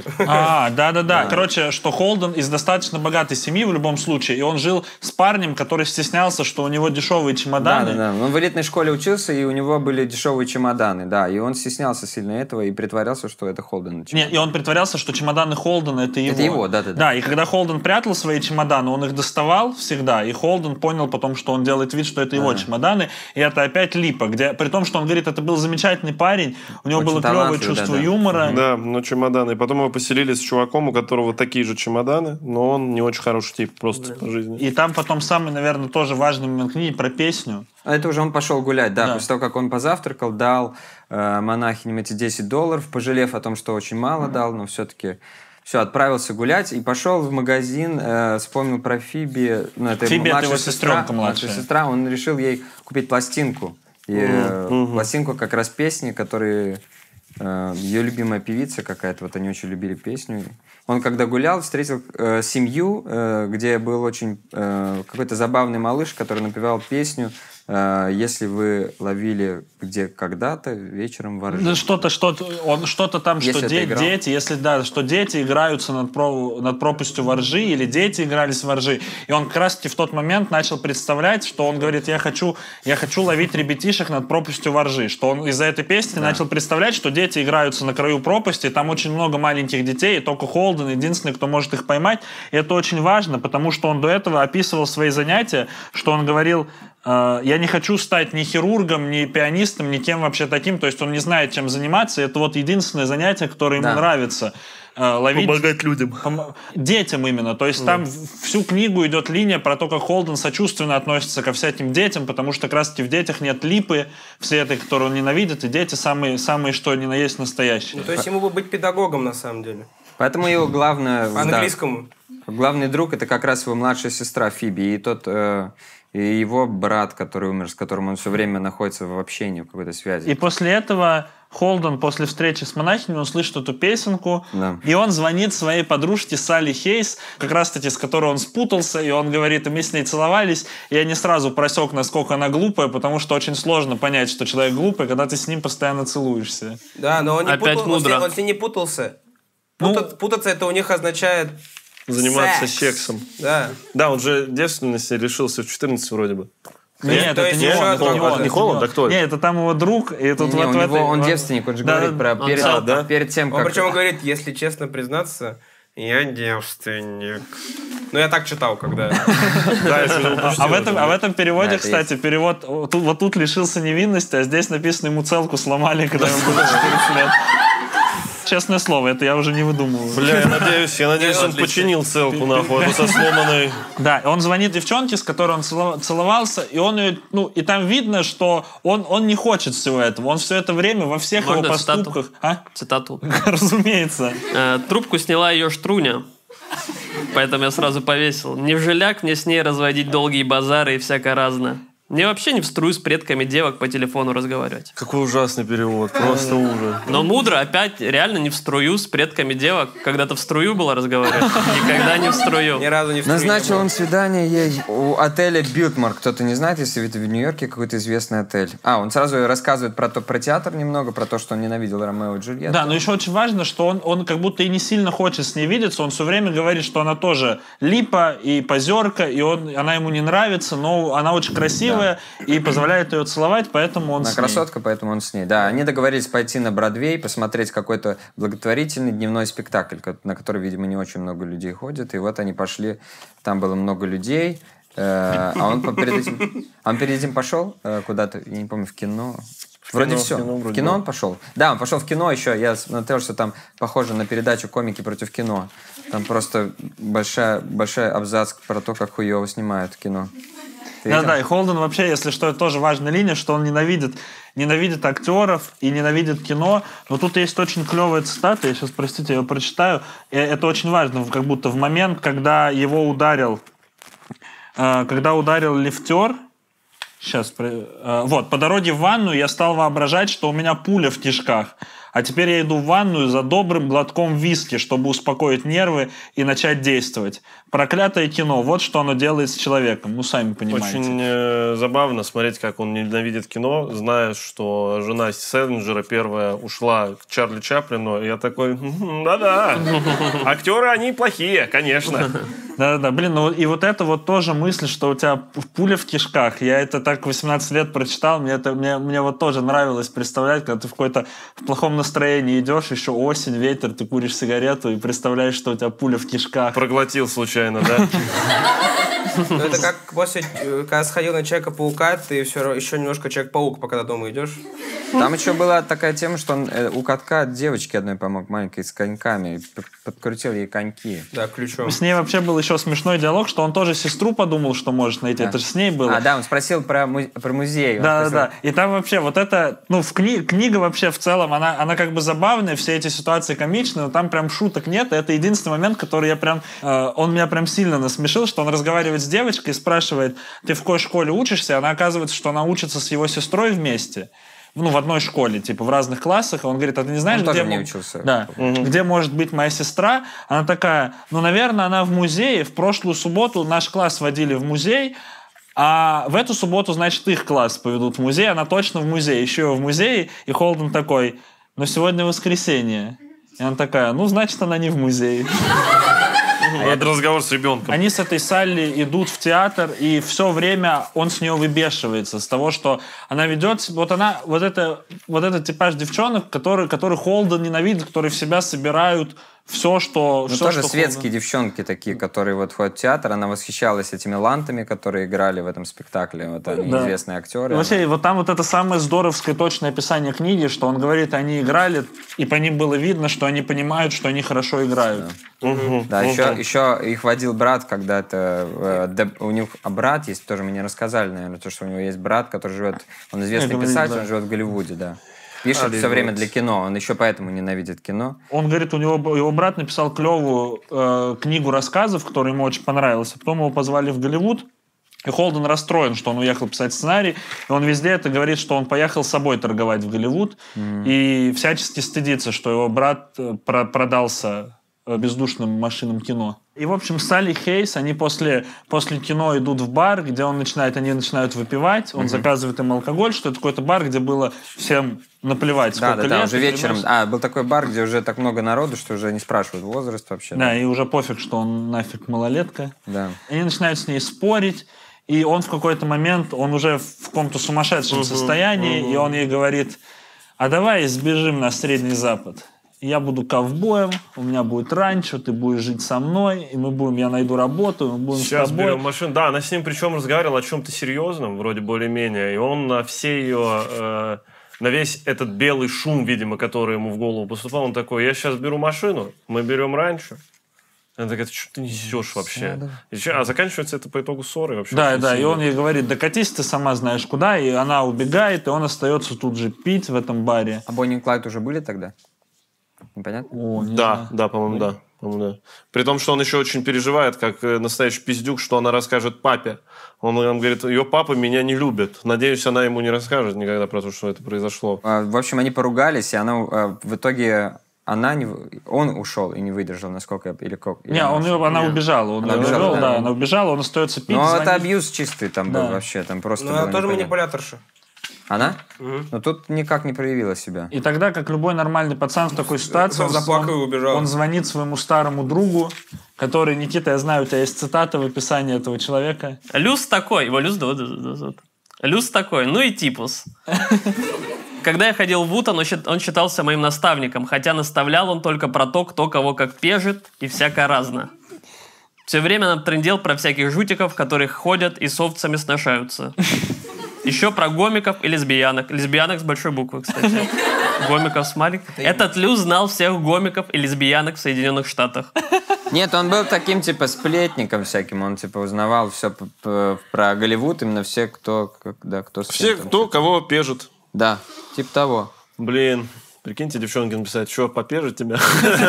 Да. Короче, что Холден из достаточно богатой семьи в любом случае, и он жил с парнем, который стеснялся, что у него дешевые чемоданы. Да. Он в элитной школе учился, и у него были дешевые чемоданы, да. И он стеснялся сильно этого и притворялся, что это Холден. Нет, и он притворялся, что чемоданы Холдена это его. Это его, да. Да, и когда Холден прятал свои чемоданы, он их доставал всегда, и Холден понял потом, что он делает вид, что это его чемоданы, и это опять липа, при том, что он говорит, это был замечательный парень, у него очень было клевое чувство юмора. Да, но чемоданы. И потом его поселили с чуваком, у которого такие же чемоданы, но он не очень хороший тип просто по жизни. И там потом самый, наверное, тоже важный момент книги про песню. Это уже он пошел гулять, да. После того, как он позавтракал, дал монахиням эти $10, пожалев о том, что очень мало дал, но все-таки... Все, отправился гулять и пошел в магазин, вспомнил про Фиби. Фиби — это его сестренка младшая. Сестра, он решил ей купить пластинку. Пластинку как раз песни, которые... Ее любимая певица какая-то, вот они очень любили песню. Он когда гулял, встретил семью, где был очень какой-то забавный малыш, который напевал песню «Если вы ловили где когда-то вечером воржи». Да, что-то там, что дети, что дети играются над пропастью воржи, или дети игрались в воржи. И он как раз-таки в тот момент начал представлять, что он говорит, я хочу ловить ребятишек над пропастью воржи. Что он из-за этой песни начал представлять, что дети играются на краю пропасти, там очень много маленьких детей, и только Холден единственный, кто может их поймать. И это очень важно, потому что он до этого описывал свои занятия, что он говорил, я не хочу стать ни хирургом, ни пианистом, ни кем вообще таким. То есть он не знает, чем заниматься. И это вот единственное занятие, которое ему нравится. Ловить... Помогать людям. Детям именно. То есть там всю книгу идет линия про то, как Холден сочувственно относится ко всяким детям, потому что как раз-таки в детях нет липы, все этой, которую он ненавидит, и дети самые что ни на есть настоящие. Ну, то есть ему бы быть педагогом на самом деле. Поэтому его главное... По-английскому. Главный друг — это как раз его младшая сестра Фиби. И тот... И его брат, который умер, с которым он все время находится в общении, в какой-то связи. И после этого Холден, после встречи с монахиней, он слышит эту песенку, и он звонит своей подружке Салли Хейс, как раз-таки с которой он спутался, и он говорит, и мы с ней целовались, и я не сразу просек, насколько она глупая, потому что очень сложно понять, что человек глупый, когда ты с ним постоянно целуешься. Да, но он не Опять мудро. он с ней не путался. Путаться это у них означает... Заниматься сексом. Да. Да, он же девственности лишился в 14 вроде бы. Нет, это не он. Не Холланд, а кто? Нет, это там его друг, и тут вот в этой... Он девственник, он же говорит про перед тем, как... Он причем говорит, если честно признаться, я девственник. Ну, я так читал, когда... А в этом переводе, кстати, перевод... Вот тут лишился невинности, а здесь написано, ему целку сломали, когда ему было 14 лет. Честное слово, это я уже не выдумываю. Бля, я надеюсь, он починил целку, нахуй, со сломанной. Да, он звонит девчонке, с которой он целовался, и он ее, и там видно, что он не хочет всего этого. Он все это время во всех его поступках... Цитату? Разумеется. Трубку сняла ее Штруня. Поэтому я сразу повесил. Не в жиляк мне с ней разводить долгие базары и всякое разное. Мне вообще не в струю с предками девок по телефону разговаривать. Какой ужасный перевод, просто ужас. Но мудро опять реально не в струю с предками девок. Когда-то в струю было разговаривать, никогда не в струю. Ни разу не в струю. Назначил он свидание ей у отеля Билтмор. Кто-то не знает, если это в Нью-Йорке какой-то известный отель. Он сразу рассказывает про театр немного, про то, что он ненавидел Ромео и Джульетту. Да, но еще очень важно, что он как будто и не сильно хочет с ней видеться. Он все время говорит, что она тоже липа и позерка, и она ему не нравится, но она очень красивая. И позволяет ее целовать, поэтому он с ней. Красотка, поэтому он с ней. Да, они договорились пойти на Бродвей, посмотреть какой-то благотворительный дневной спектакль, на который, видимо, не очень много людей ходит. И вот они пошли, там было много людей, он перед этим пошел куда-то, я не помню, в кино. Вроде все. В кино он пошел. Да, он пошел в кино еще. Я смотрел, что там похоже на передачу «Комики против кино». Там просто большой абзац про то, как хуево снимают кино. Да, и Холден вообще, если что, это тоже важная линия, что он ненавидит актеров и ненавидит кино. Но тут есть очень клевая цитата, я сейчас, простите, ее прочитаю. Это очень важно, как будто в момент, когда его ударил лифтер, сейчас, вот, по дороге в ванную я стал воображать, что у меня пуля в кишках. А теперь я иду в ванную за добрым глотком виски, чтобы успокоить нервы и начать действовать. Проклятое кино. Вот что оно делает с человеком. Сами понимаете. Очень забавно смотреть, как он ненавидит кино, зная, что жена Селлинджера первая ушла к Чарли Чаплину. И я такой, да-да, актеры, они плохие, конечно. Да-да-да. Блин, и вот это вот тоже мысль, что у тебя пуля в кишках. Я это так в 18 лет прочитал. Мне вот тоже нравилось представлять, когда ты в плохом настроении идешь, еще осень, ветер, ты куришь сигарету и представляешь, что у тебя пуля в кишках. Проглотил случайно, да? Ну, это как после, когда сходил на Человека-паука, ты все еще немножко Человек-паук, пока дома идешь. Там еще была такая тема, что он у катка девочке одной помог, маленькой, с коньками, подкрутил ей коньки. Да, ключом. С ней вообще был еще смешной диалог, что он тоже сестру подумал, что может найти. Да. Это же с ней было. Да, он спросил про музей. Да. И там вообще вот это, книга вообще в целом, она как бы забавная, все эти ситуации комичные, но там прям шуток нет. И это единственный момент, который он меня прям сильно насмешил, что он разговаривает с девочкой и спрашивает, ты в какой школе учишься? Она оказывается, что она учится с его сестрой вместе. В одной школе, в разных классах. И он говорит, а ты не знаешь, где может быть моя сестра? Она такая, наверное, она в музее. В прошлую субботу наш класс водили в музей, а в эту субботу, значит, их класс поведут в музей. Она точно в музее. Еще его в музее. И Холден такой, но сегодня воскресенье. И она такая, значит, она не в музее. Это разговор с ребенком. Они с этой Салли идут в театр, и все время он с нее выбешивается с того, что она ведет... Вот этот типаж девчонок, которые Холден ненавидит, которые в себя собирают все, что... тоже светские девчонки такие, которые ходят в театр. Она восхищалась этими лантами, которые играли в этом спектакле. Они известные актеры. Вообще, там это самое здоровское точное описание книги, что он говорит, они играли, и по ним было видно, что они понимают, что они хорошо играют. Да, еще их водил брат когда-то. У них брат есть, тоже мне рассказали, наверное, то, что у него есть брат, который живет... Он известный писатель, он живет в Голливуде, да. пишет все время для кино. Он еще поэтому ненавидит кино. Он говорит, у него его брат написал клевую книгу рассказов, которая ему очень понравилась. А потом его позвали в Голливуд. И Холден расстроен, что он уехал писать сценарий. И он везде это говорит, что он поехал с собой торговать в Голливуд. И всячески стыдится, что его брат продался бездушным машинам кино. И, в общем, Салли Хейс, они после кино идут в бар, где они начинают выпивать. Он заказывает им алкоголь, что это какой-то бар, где было всем наплевать, сколько лет. Да, уже вечером. Был такой бар, где уже так много народу, что уже не спрашивают возраст вообще. Да, и уже пофиг, что он нафиг малолетка. Да. Они начинают с ней спорить. И он в какой-то момент, он уже в каком-то сумасшедшем состоянии, и он ей говорит, а давай сбежим на Средний Запад. Я буду ковбоем, у меня будет ранчо, ты будешь жить со мной, и я найду работу, мы будем сейчас с тобой. Берем машину. Да, она с ним причем разговаривала о чем-то серьезном, вроде более-менее, и он на все ее... на весь этот белый шум, видимо, который ему в голову поступал, он такой, я сейчас беру машину, мы берем ранчо. Она такая, что ты несешь вообще? А заканчивается это по итогу ссоры вообще. Да, и он ей говорит, докатись, ты сама знаешь куда, и она убегает, и он остается тут же пить в этом баре. А Бонни и Клайд уже были тогда? Непонятно? Да, по-моему, да. При том, что он еще очень переживает, как настоящий пиздюк, что она расскажет папе. Он говорит, ее папа меня не любит. Надеюсь, она ему не расскажет никогда про то, что это произошло. В общем, они поругались, и она в итоге... Он ушел и не выдержал, насколько... Она убежала. Она убежала, он остается пить. Ну, это абьюз чистый там был вообще. Там просто она тоже манипуляторша. Она? Но тут никак не проявила себя. И тогда, как любой нормальный пацан в такой ситуации, он звонит своему старому другу, который, Никита, я знаю, у тебя есть цитата в описании этого человека. Люс такой, его Люс зовут. Люс такой, ну и типус. Когда я ходил в ВУТ, он считался моим наставником, хотя наставлял он только про то, кто кого как пежит и всякое разное. Все время нам трындел про всяких жутиков, которые ходят и с овцами сношаются. Еще про гомиков и лесбиянок. Лесбиянок с большой буквы, кстати. Гомиков с маленькой. Этот Люс знал всех гомиков и лесбиянок в Соединенных Штатах. Нет, он был таким, сплетником всяким. Он, узнавал все про Голливуд, именно все, кто с все, кто кого пежит. Да, типа того. Блин, прикиньте, девчонки написать, что, попежит тебя?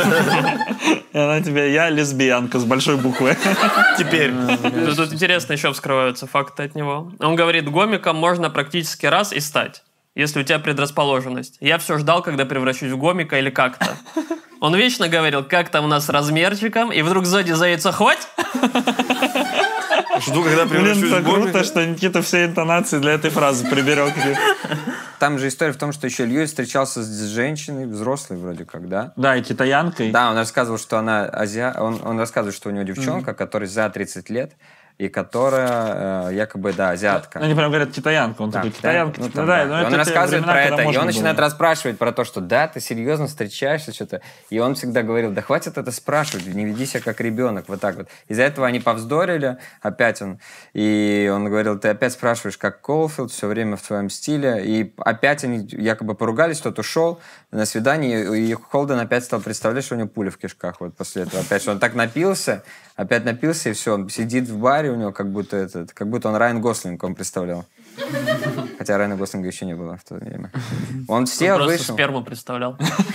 И она тебе, я лесбиянка с большой буквы. Теперь. Тут интересно еще вскрываются факты от него. Он говорит, гомиком можно практически раз и стать, если у тебя предрасположенность. Я все ждал, когда превращусь в гомика или как-то. Он вечно говорил, как там у нас с размерчиком, и вдруг сзади заяца хвать. Жду, когда превращусь в гомика. Круто, что Никита все интонации для этой фразы приберег. Там же история в том, что еще Льюис встречался с женщиной, взрослой вроде как, да? Да, и китаянкой. Да, он рассказывал, что она он рассказывает, что у него девчонка, которой за 30 лет, и которая якобы, азиатка. Они прям говорят китаянка, он такой, китаянка. Он рассказывает про это, и он начинает расспрашивать про то, что да, ты серьезно встречаешься, что-то. И он всегда говорил, да хватит это спрашивать, не веди себя как ребенок, вот так вот. Из-за этого они повздорили, и он говорил, ты опять спрашиваешь, как Колфилд, все время в твоем стиле, и опять они якобы поругались, тот ушел на свидание, и Холден опять стал представлять, что у него пуля в кишках, вот после этого. Опять, что он так напился, и все, он сидит в баре, у него как будто он Райан Гослинг, он представлял. Хотя Райана Гослинга еще не было в то время. Он сел, вышел. Просто сперму представлял.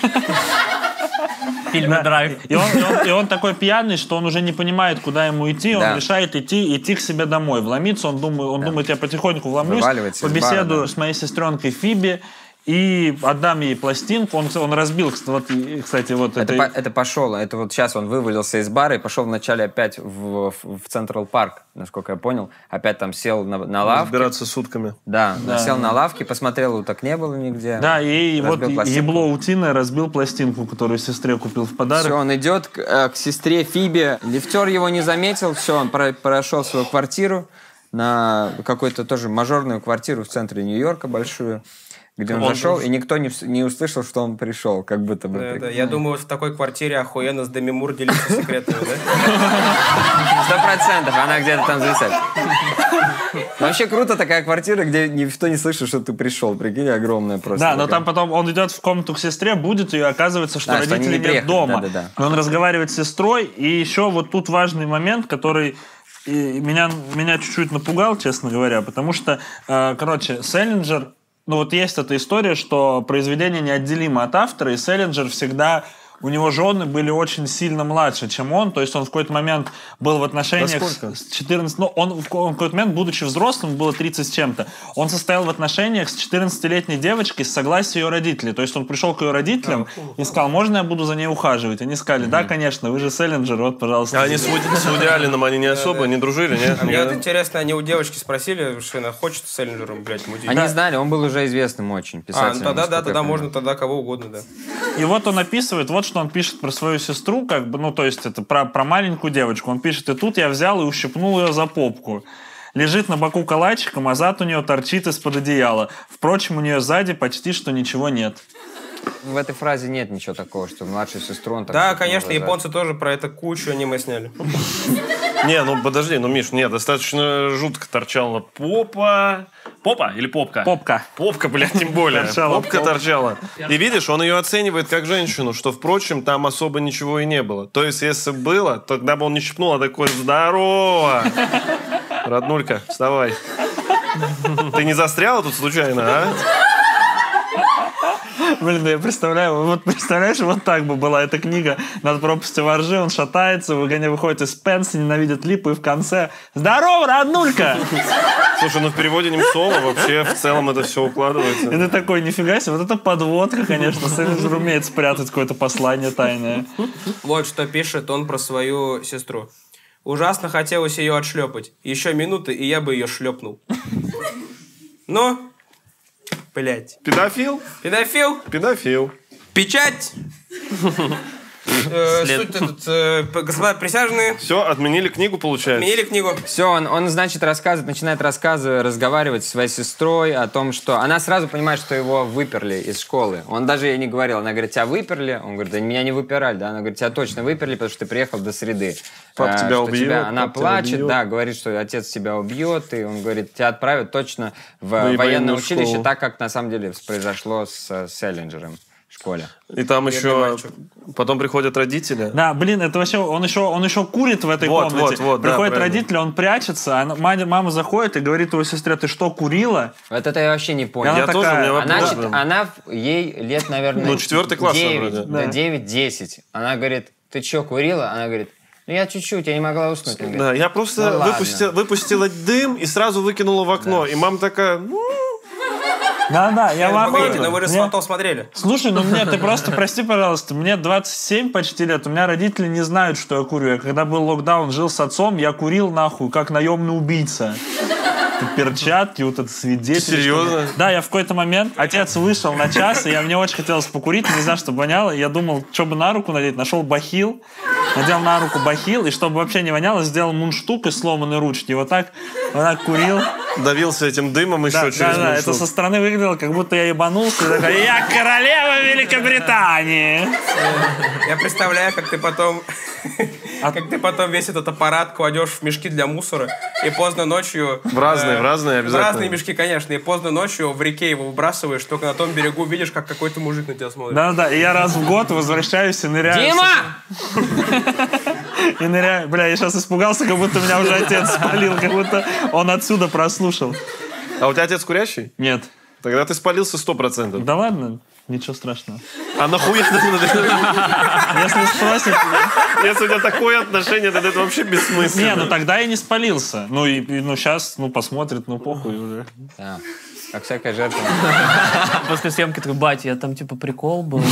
В фильме «Драйв». И он такой пьяный, что он уже не понимает, куда ему идти. Он решает идти к себе домой, вломиться. Он думает, я потихоньку вломлюсь, побеседую с моей сестренкой Фиби. И отдам ей пластинку. Он разбил, кстати, вот это. Это пошел. Это вот сейчас он вывалился из бара и пошел вначале опять в Централ Парк, насколько я понял. Опять там сел на лавке. Разбираться сутками. Да, сел на лавке, посмотрел, уток не было нигде. Да, и вот ебло утиное разбил пластинку, которую сестре купил в подарок. Все, он идет к сестре Фиби. Лифтер его не заметил. Все, он прошел свою квартиру на какую-то тоже мажорную квартиру в центре Нью-Йорка большую, где он зашел, и никто не услышал, что он пришел, как будто бы. Да. Я думаю, в такой квартире охуенно с Деми Мур делиться секретами, да? 100%, она где-то там зависает. Вообще круто такая квартира, где никто не слышит, что ты пришел. Прикинь, огромная просто. Да, но там потом он идет в комнату к сестре, будет ее, и оказывается, что родителей нет дома. Да. Он разговаривает с сестрой, и еще вот тут важный момент, который меня чуть-чуть напугал, честно говоря, потому что, Селлинджер ну вот есть эта история, что произведение неотделимо от автора, и Селлинджер всегда... У него жены были очень сильно младше, чем он. То есть он в какой-то момент был в отношениях с 14... Ну, он в какой-то момент, будучи взрослым, было 30 с чем-то. Он состоял в отношениях с 14-летней девочкой с согласия ее родителей. То есть он пришел к ее родителям и сказал, можно я буду за ней ухаживать? Они сказали, да, конечно, вы же Селлинджер, вот, пожалуйста. А они с Вуди Алленом, они не особо не дружили, нет? А мне вот интересно, они у девочки спросили, что она хочет с Селлинджером, блядь, мудить? Они знали, он был уже известным очень писателем. Тогда можно тогда кого угодно, да. И вот он описывает, вот что он пишет про свою сестру, как бы, ну, то есть это про маленькую девочку. Он пишет, и тут я взял и ущипнул ее за попку. Лежит на боку калачиком, а зад у нее торчит из-под одеяла. Впрочем, у нее сзади почти что ничего нет. В этой фразе нет ничего такого, что младшую сестру он так... Да, конечно, японцы тоже про это кучу аниме сняли. Не, ну подожди, ну, Миш, нет, достаточно жутко торчала попа. Попа или попка? Попка. Попка, блядь, тем более. Попка торчала. И видишь, он ее оценивает как женщину, что, впрочем, там особо ничего и не было. То есть, если бы было, тогда бы он не щипнул, а такой, здорово! Роднулька, вставай. Ты не застряла тут случайно, а? Блин, я представляю, вот представляешь, вот так бы была эта книга над пропастью воржи, он шатается, выходит из Пенса, ненавидит липу, и в конце «Здорово, роднулька!» Слушай, ну в переводе Немцова вообще в целом это все укладывается. И ты такой, нифига себе, вот это подводка, конечно, Селлинджер умеет спрятать какое-то послание тайное. Вот что пишет он про свою сестру. «Ужасно хотелось ее отшлепать. Еще минуты, и я бы ее шлепнул». Но... Блять. Педофил? Педофил? Педофил. Печать? Господа присяжные. Все, отменили книгу, получается. Отменили книгу. Все, он, значит, начинает разговаривать со своей сестрой о том, что... Она сразу понимает, что его выперли из школы. Он даже ей не говорил. Она говорит, тебя выперли? Он говорит, да меня не выпирали. Да? Она говорит, тебя точно выперли, потому что ты приехал до среды. Пап тебя убьет. Она плачет, да, говорит, что отец тебя убьет. И он говорит, тебя отправят точно в военное училище, так, как на самом деле произошло с Селлинджером в школе. И там еще... Потом приходят родители. Да, блин, это вообще... Он еще курит в этой комнате. Приходят родители, он прячется, а мама заходит и говорит его сестре, ты что, курила? Вот это я вообще не понял. Я тоже, у меня вопрос. Ей лет, наверное... Ну, 4 класс 9, да. 9-10. Она говорит, ты что, курила? Она говорит, ну я чуть-чуть, я не могла уснуть. Говорит, да, я просто выпустила дым и сразу выкинула в окно. Да. И мама такая... Да, я вам... Но вы же потом смотрели. Слушай, ну мне, ты просто, прости, пожалуйста, мне 27 почти лет, у меня родители не знают, что я курю. Я когда был локдаун, жил с отцом, я курил нахуй, как наемный убийца. Перчатки, вот это свидетельство. Серьезно? Да, я в какой-то момент, отец вышел на час, и мне очень хотелось покурить, не знаю, что воняло. Я думал, что бы на руку надеть, нашел бахил, надел на руку бахил, и чтобы вообще не воняло, сделал мундштук из сломанной ручки. Вот так курил. Давился этим дымом еще через мундштук. Да, это со стороны выглядело, как будто я ебанулся. И такой, я королева Великобритании. Я представляю, как ты потом... Как ты потом весь этот аппарат кладешь в мешки для мусора, и поздно ночью... В разные обязательно. В разные мешки, конечно. И поздно ночью в реке его выбрасываешь, только на том берегу видишь, как какой-то мужик на тебя смотрит. Да, и я раз в год возвращаюсь и ныряю. Дима! И ныряю. Бля, я сейчас испугался, как будто меня уже отец спалил, как будто он отсюда прослушал. А у тебя отец курящий? Нет. Тогда ты спалился 100%. Да ладно? Ничего страшного. А нахуя? Если спросят... Если у тебя такое отношение, тогда это вообще бессмысленно. Не, ну тогда я не спалился. Ну сейчас, посмотрит, похуй уже. Да. Как всякая жертва. После съемки такой, батя, я там прикол был.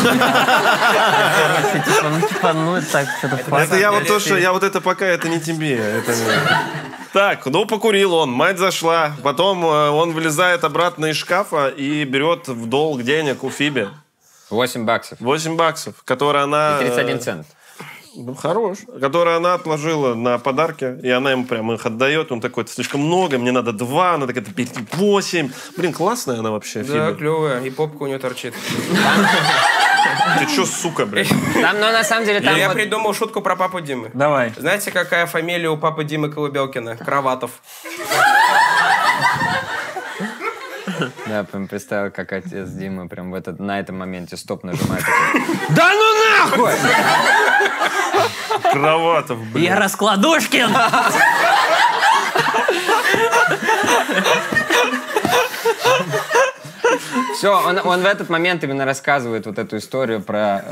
Так, это я вот то, что я вот это пока, это не тебе. Так, покурил он, мать зашла, потом он вылезает обратно из шкафа и берет в долг денег у Фиби. $8. 8 баксов, которые она... И 31 цент. Ну, хорош. Которые она отложила на подарки, и она ему прям их отдает. Он такой, это слишком много, мне надо 2, она такая, 8. Блин, классная она вообще, Фиби. Да, клевая, и попка у нее торчит. Ты чё, сука, блядь? Там, но на самом деле там... Я придумал шутку про папу Димы. Давай. Знаете, какая фамилия у папы Димы Колыбелкина? Кроватов. Да, прям представил, как отец Димы прям на этом моменте стоп нажимает. Да ну нахуй! Кроватов, блядь. Я Раскладушкин! Все, он в этот момент именно рассказывает вот эту историю про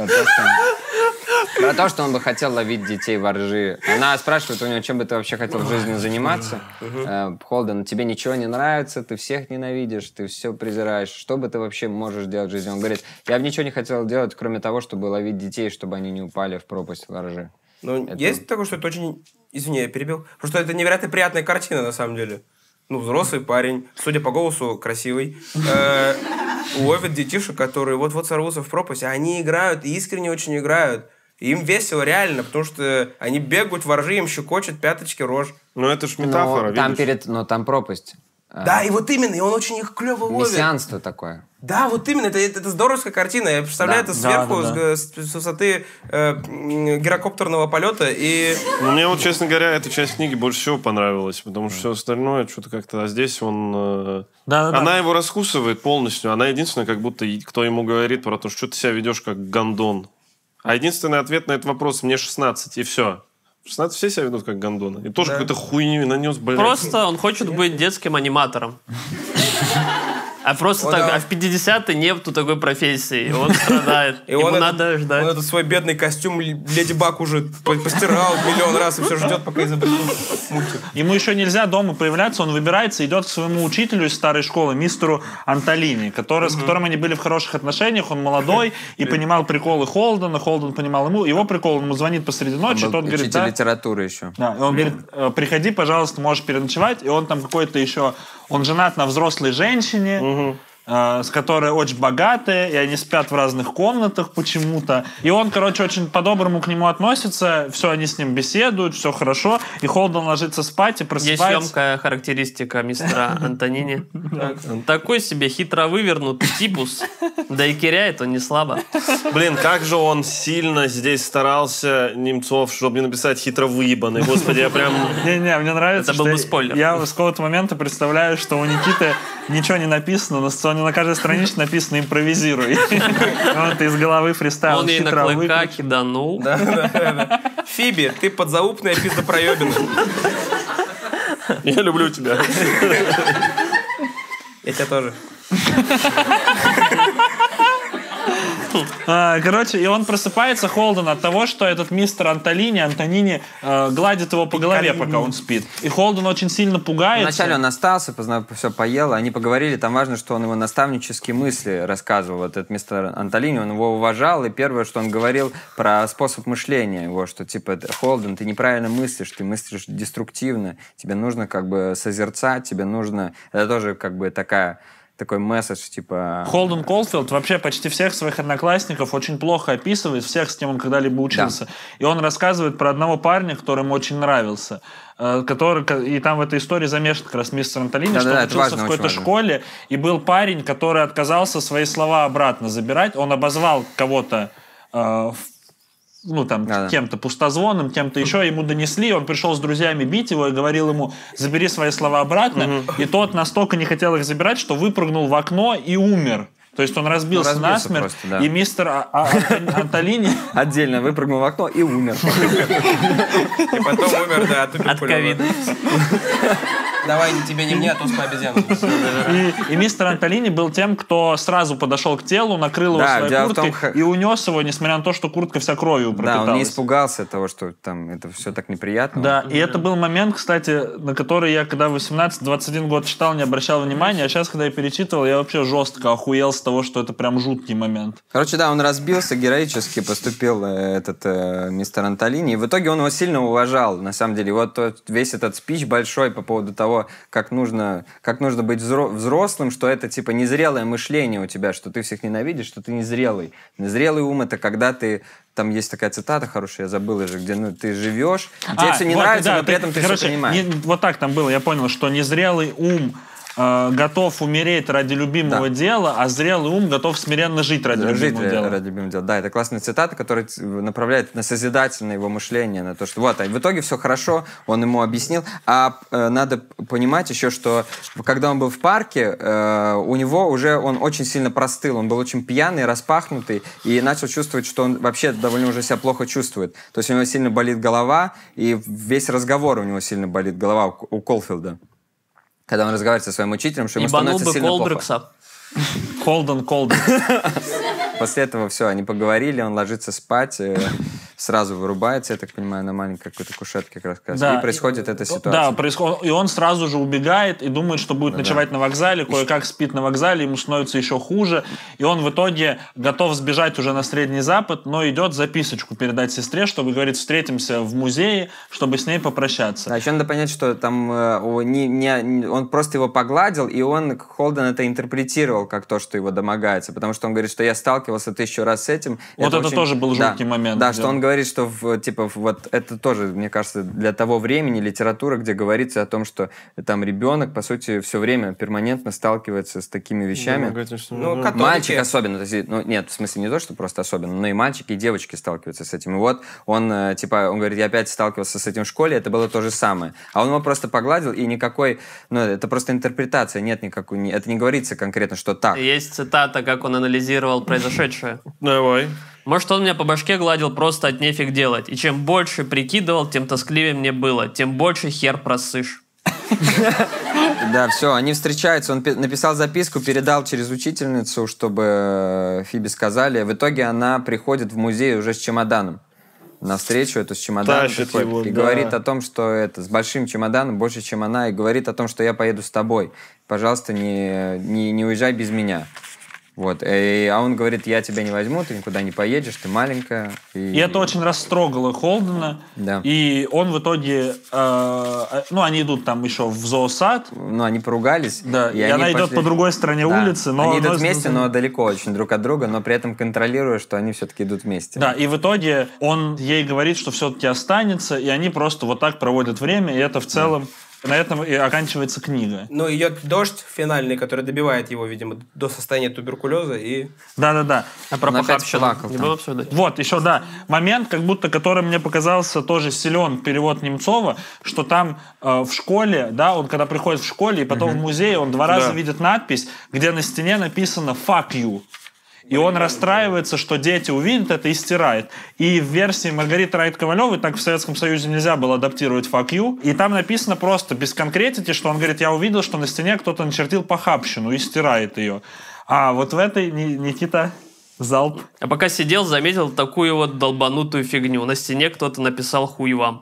то, что он бы хотел ловить детей во ржи. Она спрашивает у него, чем бы ты вообще хотел в жизни заниматься. Холден, тебе ничего не нравится, ты всех ненавидишь, ты все презираешь. Что бы ты вообще можешь делать в жизни? Он говорит, я бы ничего не хотел делать, кроме того, чтобы ловить детей, чтобы они не упали в пропасть во ржи. Есть такое, что это очень... Извини, я перебил. Просто это невероятно приятная картина, на самом деле. Взрослый парень, судя по голосу, красивый, ловит детишек, которые вот-вот сорвутся в пропасть, а они играют, и искренне очень играют. И им весело реально, потому что они бегают во ржи, им щекочут пяточки рожь. Это ж метафора, видишь? Там пропасть. Да, и вот именно, и он очень их клево ловит. Мессианство такое. Да, вот именно, это здоровская картина. Я представляю это сверху, с высоты гирокоптерного полета. И... Мне вот, честно говоря, эта часть книги больше всего понравилась, потому что все остальное что-то как-то... А здесь он... Она его раскусывает полностью. Она единственная, как будто, кто ему говорит про то, что ты себя ведешь как гондон. А единственный ответ на этот вопрос: мне 16, и все. 16 все себя ведут как гондоны. И тоже какую-то хуйню нанес, блядь. Просто он хочет быть детским аниматором. А просто так, а в 50-е нету такой профессии. Он страдает. Ему надо ждать. Он этот свой бедный костюм Леди Баг уже постирал миллион раз и все ждет, пока изобретут мультик. Ему еще нельзя дома появляться, он выбирается, идет к своему учителю из старой школы, мистеру Антолини, с которым они были в хороших отношениях, он молодой и понимал приколы Холдена, Холден понимал его прикол, он ему звонит посреди ночи, тот говорит, учитель литературы еще. Да, и он говорит, приходи, пожалуйста, можешь переночевать, и он там какой-то еще... Он женат на взрослой женщине, с которой очень богатая, и они спят в разных комнатах почему-то. И он, короче, очень по-доброму к нему относится. Все, они с ним беседуют, все хорошо. И Холден ложится спать и просыпается. Есть емкая характеристика мистера Антонини. Такой себе хитро вывернутый типус. Да и киряет он не слабо. Блин, как же он сильно здесь старался, Немцов, чтобы не написать хитро выебанный. Господи, я прям... Не-не, мне нравится, это был бы спойлер. Я с какого-то момента представляю, что у Никиты ничего не написано, на каждой страничке написано «импровизируй». Вот из головы фристайл. Он ей на клыка киданул. Фиби, ты подзаупная пиздопроебина. Я люблю тебя. Я тебя тоже. Короче, и он просыпается, Холден, от того, что этот мистер Антонини гладит его по голове, пока он спит. И Холден очень сильно пугается. Вначале он остался, все поел, они поговорили, там важно, что он его наставнические мысли рассказывал. Вот этот мистер Антонини, он его уважал, и первое, что он говорил про способ мышления его, что типа, Холден, ты неправильно мыслишь, ты мыслишь деструктивно, тебе нужно как бы созерцать, тебе нужно... Это тоже как бы такой месседж, типа... Холден Колфилд вообще почти всех своих одноклассников очень плохо описывает, всех, с кем он когда-либо учился. Да. И он рассказывает про одного парня, который ему очень нравился. И там в этой истории замешан как раз мистер Антонини, что он учился в какой-то школе, и был парень, который отказался свои слова обратно забирать. Он обозвал кого-то кем-то пустозвоном, кем-то еще, ему донесли, он пришел с друзьями бить его и говорил ему: забери свои слова обратно, и тот настолько не хотел их забирать, что выпрыгнул в окно и умер. То есть он разбился насмерть, просто, да. И мистер Антолини... Отдельно выпрыгнул в окно и умер. И потом умер, да, от ковида. Давай, тебе не мне, а то с обезьяной. И мистер Антолини был тем, кто сразу подошел к телу, накрыл его своей курткой и унес его, несмотря на то, что куртка вся кровью пропиталась. Да, он не испугался того, что там это все так неприятно. Да, и это был момент, кстати, на который я, когда в 18-21 год читал, не обращал внимания, а сейчас, когда я перечитывал, я вообще жестко охуел с того, что это прям жуткий момент. Короче, да, он разбился, героически поступил этот мистер Антолини, и в итоге он его сильно уважал, на самом деле. Вот весь этот спич большой по поводу того, как нужно быть взрослым, что это типа незрелое мышление у тебя, что ты всех ненавидишь, что ты незрелый. Незрелый ум — это когда ты... Там есть такая цитата хорошая, я забыл уже, где ты живешь, тебе все не нравится, но при этом ты все понимаешь. Вот так там было, я понял, что незрелый ум готов умереть ради любимого дела, а зрелый ум готов смиренно жить ради любимого дела. Да, это классная цитата, которая направляет на созидательное его мышление, на то, что вот, в итоге все хорошо, он ему объяснил. А надо понимать еще, что когда он был в парке, у него уже он очень сильно простыл, он был очень пьяный, распахнутый, и начал чувствовать, что он вообще довольно уже себя плохо чувствует. То есть у него сильно болит голова, и весь разговор у него сильно болит голова у Колфилда. Когда он разговаривает со своим учителем, что ему становится сильно плохо. Холден. После этого все, они поговорили, он ложится спать, сразу вырубается, я так понимаю, на маленькой какой-то кушетке как раз. Да. И происходит эта ситуация. Да, происходит. И он сразу же убегает и думает, что будет ночевать на вокзале, кое-как спит на вокзале, ему становится еще хуже. И он в итоге готов сбежать уже на Средний Запад, но идет записочку передать сестре, чтобы, говорит, встретимся в музее, чтобы с ней попрощаться. А еще надо понять, что там он просто его погладил, и Холден это интерпретировал как то, что его домогается, потому что он говорит, что я сталкивался 1000 раз с этим. Вот это тоже был жуткий момент. Да, что он говорит, что вот это тоже, мне кажется, для того времени литература, где говорится о том, что там ребенок, по сути, все время перманентно сталкивается с такими вещами. Мальчик особенно. Нет, в смысле не то, что просто особенно, но и мальчики, и девочки сталкиваются с этим. И вот он говорит, я опять сталкивался с этим в школе, это было то же самое. А он его просто погладил, и никакой, это просто интерпретация, нет никакой, это не говорится конкретно, что так. Есть цитата, как он анализировал произошедшее. Давай. Может, он меня по башке гладил просто от нефиг делать. И чем больше прикидывал, тем тоскливее мне было. Тем больше хер просышь. Да, все, они встречаются. Он написал записку, передал через учительницу, чтобы Фиби сказали. В итоге она приходит в музей уже с чемоданом. Навстречу эту с чемоданом приходит, и говорит о том, что это с большим чемоданом, больше, чем она, и говорит о том, что я поеду с тобой. Пожалуйста, не уезжай без меня. Вот. А он говорит, я тебя не возьму, ты никуда не поедешь, ты маленькая. И это очень растрогало Холдена. Да. И он в итоге... они идут там еще в зоосад. Они поругались. Да, и она идет по другой стороне улицы. Но они идут вместе, но далеко очень друг от друга, но при этом контролируя, что они все-таки идут вместе. Да, и в итоге он ей говорит, что все-таки останется, и они просто вот так проводят время, и это в целом... На этом и оканчивается книга. Ну, идет дождь финальный, который добивает его, видимо, до состояния туберкулеза и... Да. А про похабщину не было обсуждать? Вот, еще, момент, как будто, который мне показался тоже силен, перевод Немцова, что там в школе, он когда приходит в школе и потом в музее, он 2 раза видит надпись, где на стене написано «fuck you». И он расстраивается, что дети увидят это и стирает. И в версии Маргариты Райт-Ковалевой, так в Советском Союзе нельзя было адаптировать «fuck you», и там написано просто без конкретики, что он говорит, я увидел, что на стене кто-то начертил похабщину и стирает ее. А вот в этой Никита залп. А пока сидел, заметил такую вот долбанутую фигню. На стене кто-то написал «хуй вам».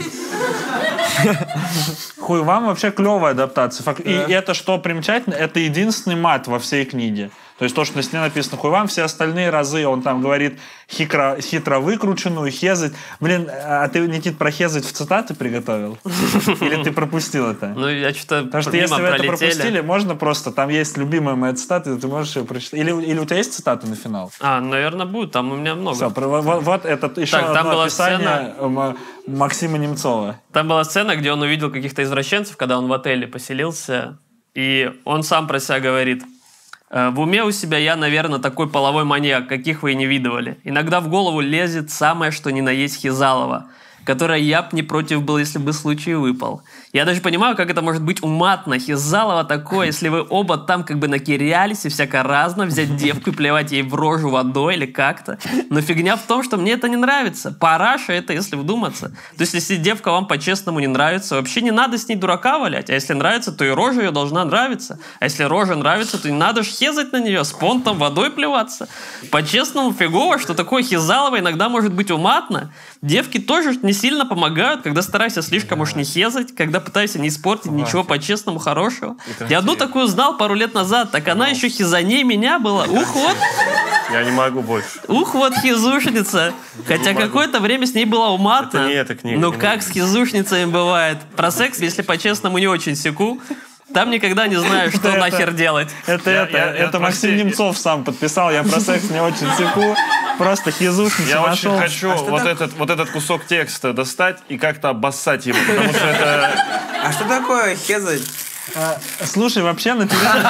Хуй вам вообще клевая адаптация. И это что примечательно, это единственный мат во всей книге. То есть то, что на стене написано «хуй вам», все остальные разы он там говорит хитро выкрученную, хезать. Блин, а ты, Никит, про хезать в цитаты приготовил? Или ты пропустил это? Ну, я что-то потому что если вы это пропустили, можно просто, там есть любимая моя цитата, ты можешь ее прочитать. Или у тебя есть цитаты на финал? Наверное, будет, там у меня много. Все, вот это еще одно описание Максима Немцова. Там была сцена, где он увидел каких-то извращенцев, когда он в отеле поселился, и он сам про себя говорит: в уме у себя я, наверное, такой половой маньяк, каких вы и не видывали. Иногда в голову лезет самое, что ни на есть Хизалова, которая я б не против был, если бы случай выпал. Я даже понимаю, как это может быть уматно. Хизалова такое, если вы оба там как бы накирялись и всяко разно, взять девку и плевать ей в рожу водой или как-то. Но фигня в том, что мне это не нравится. Параша это, если вдуматься. То есть, если девка вам по-честному не нравится, вообще не надо с ней дурака валять. А если нравится, то и рожа ее должна нравиться. А если рожа нравится, то не надо ж хезать на нее, с понтом водой плеваться. По-честному фигово, что такое Хизалова иногда может быть уматно. Девки тоже не сильно помогают, когда старайся слишком уж не хезать, когда пытайся не испортить ничего по-честному хорошего. Я одну такую знал пару лет назад, так она еще хизаней меня была. Ух, вот. Я не могу больше. Ух, вот хизушница. Хотя какое-то время с ней была уматна. Это не эта книга. Ну как с хизушницами бывает. Про секс, если по-честному, не очень секу. Там никогда не знаю, что нахер делать. Это Максим Немцов сам подписал. Я про секс не очень секу. Просто хизушницу я нашел. Я очень хочу вот этот кусок текста достать и как-то обоссать его, потому что это... А что такое хезать? Слушай, вообще на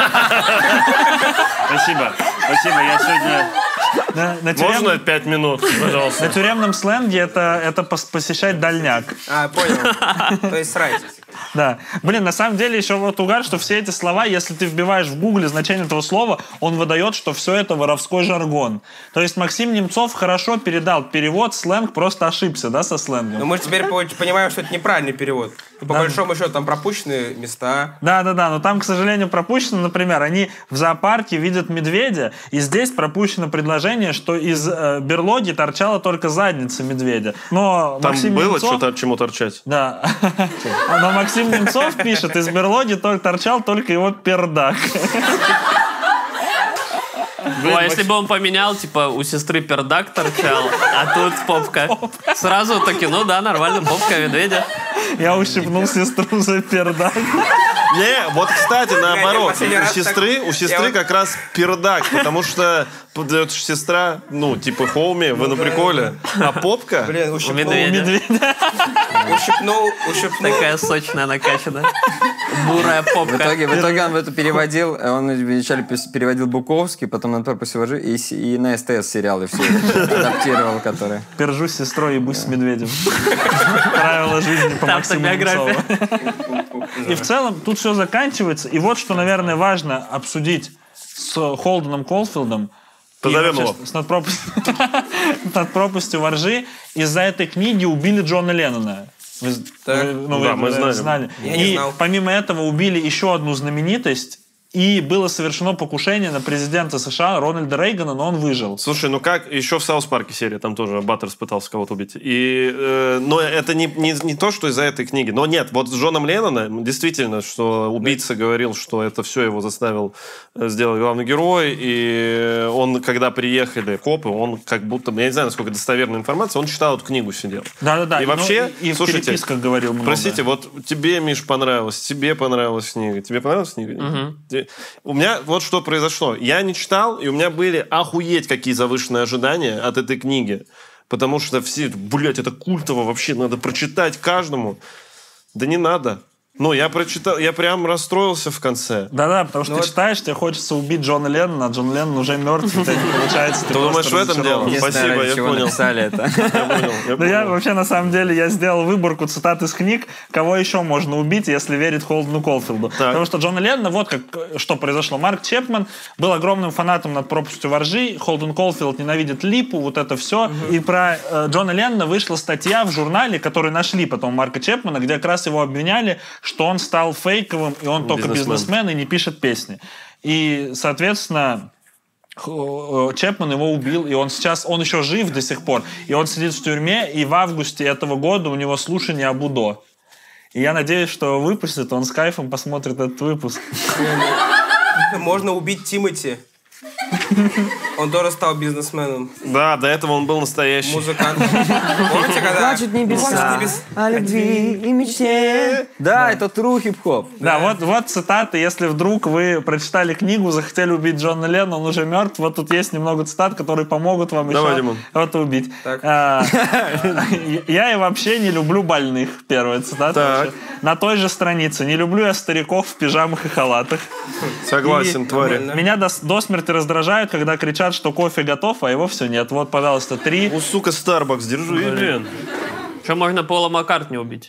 Спасибо, я сегодня... Можно 5 минут, пожалуйста? На тюремном сленге это посещать дальняк. Понял. То есть срать. Да. Блин, на самом деле еще вот угар, что все эти слова, если ты вбиваешь в гугле значение этого слова, он выдает, что все это воровской жаргон. То есть Максим Немцов хорошо передал перевод, сленг, просто ошибся, да, со сленгом? Но мы теперь понимаем, что это неправильный перевод. По большому счету, там пропущены места. Да, но там, к сожалению, пропущено, например, они в зоопарке видят медведя, и здесь пропущено предложение, что из берлоги торчала только задница медведя. Но там Максим было Немцов... что-то, чему торчать? Да. Но Максим Немцов пишет, из берлоги торчал только его пердак. А если бы он поменял, типа, у сестры пердак торчал, а тут попка. Сразу таки, ну да, нормально, попка медведя. Я ущипнул сестру за пердак. Не, вот, кстати, наоборот, у сестры как раз пердак, потому что сестра, ну, типа, хоуми, вы на приколе, а попка... Блин, У медведя. Ущипнул. Такая сочная, накачанная. Бурая попка. В итоге он это переводил, он вначале переводил Буковский, потом на «Пропасть во ржи» и на СТС сериалы все адаптировал, которые... Пержу с сестрой и бусь с медведем. Правила жизни по Максиму Немцову. И в целом тут все заканчивается. И вот что, наверное, важно обсудить с Холденом Колфилдом. Позовем его. С «Над пропастью во ржи». Из-за этой книги убили Джона Леннона. Вы мы знали. Я не И знал. помимо этого убили еще одну знаменитость. И было совершено покушение на президента США Рональда Рейгана, но он выжил. Слушай, ну как, еще в Саус Парке серии, там тоже Баттерс пытался кого-то убить. Но это не то, что из-за этой книги. Но нет, вот с Джоном Ленноном действительно, что убийца говорил, что это все его заставил сделать главный герой, и он, когда приехали копы, он как будто, я не знаю, насколько достоверная информация, он читал эту книгу, сидел. Да. И вообще, и в слушайте, переписках говорил много. Простите, вот тебе, Миш, понравилось, тебе понравилась книга. Тебе понравилась книга? У меня вот что произошло. Я не читал, и у меня были охуеть какие завышенные ожидания от этой книги. Потому что все, блядь, это культово, вообще надо прочитать каждому. Да не надо. Ну, я прочитал, я прям расстроился в конце. Да, потому что ты читаешь, тебе хочется убить Джона Леннона, а Джон Леннон уже мертв, и не получается. Ты думаешь, в этом дело? Спасибо, я понял. Написали это. Я вообще, на самом деле, я сделал выборку цитат из книг, кого еще можно убить, если верить Холдену Колфилду. Потому что Джона Леннона, вот как что произошло. Марк Чепман был огромным фанатом «Над пропастью во ржи», Холден Колфилд ненавидит Липу, вот это все. И про Джона Леннона вышла статья в журнале, которую нашли потом Марка Чепмана, где как раз его обвиняли, что он стал фейковым, и он только бизнесмен и не пишет песни. И, соответственно, Чепман его убил, и он еще жив до сих пор. И он сидит в тюрьме, и в августе этого года у него слушание об УДО. И я надеюсь, что выпустит, он с кайфом посмотрит этот выпуск. Можно убить Тимати. Он тоже стал бизнесменом. Да, до этого он был настоящий. Музыкант. Помните, когда... Плачут небеса о любви и мечте. Да, это true хип-хоп. Да, вот цитаты. Если вдруг вы прочитали книгу, захотели убить Джона Леннона, он уже мертв. Вот тут есть немного цитат, которые помогут вам еще это убить. Я и вообще не люблю больных. Первая цитата. На той же странице. Не люблю я стариков в пижамах и халатах. Согласен, твари. Меня до смерти раздражают, когда кричат, что кофе готов, а его все нет. Вот, пожалуйста, 3. У, сука, Starbucks, держи, блин. Что можно Пола Маккартни убить?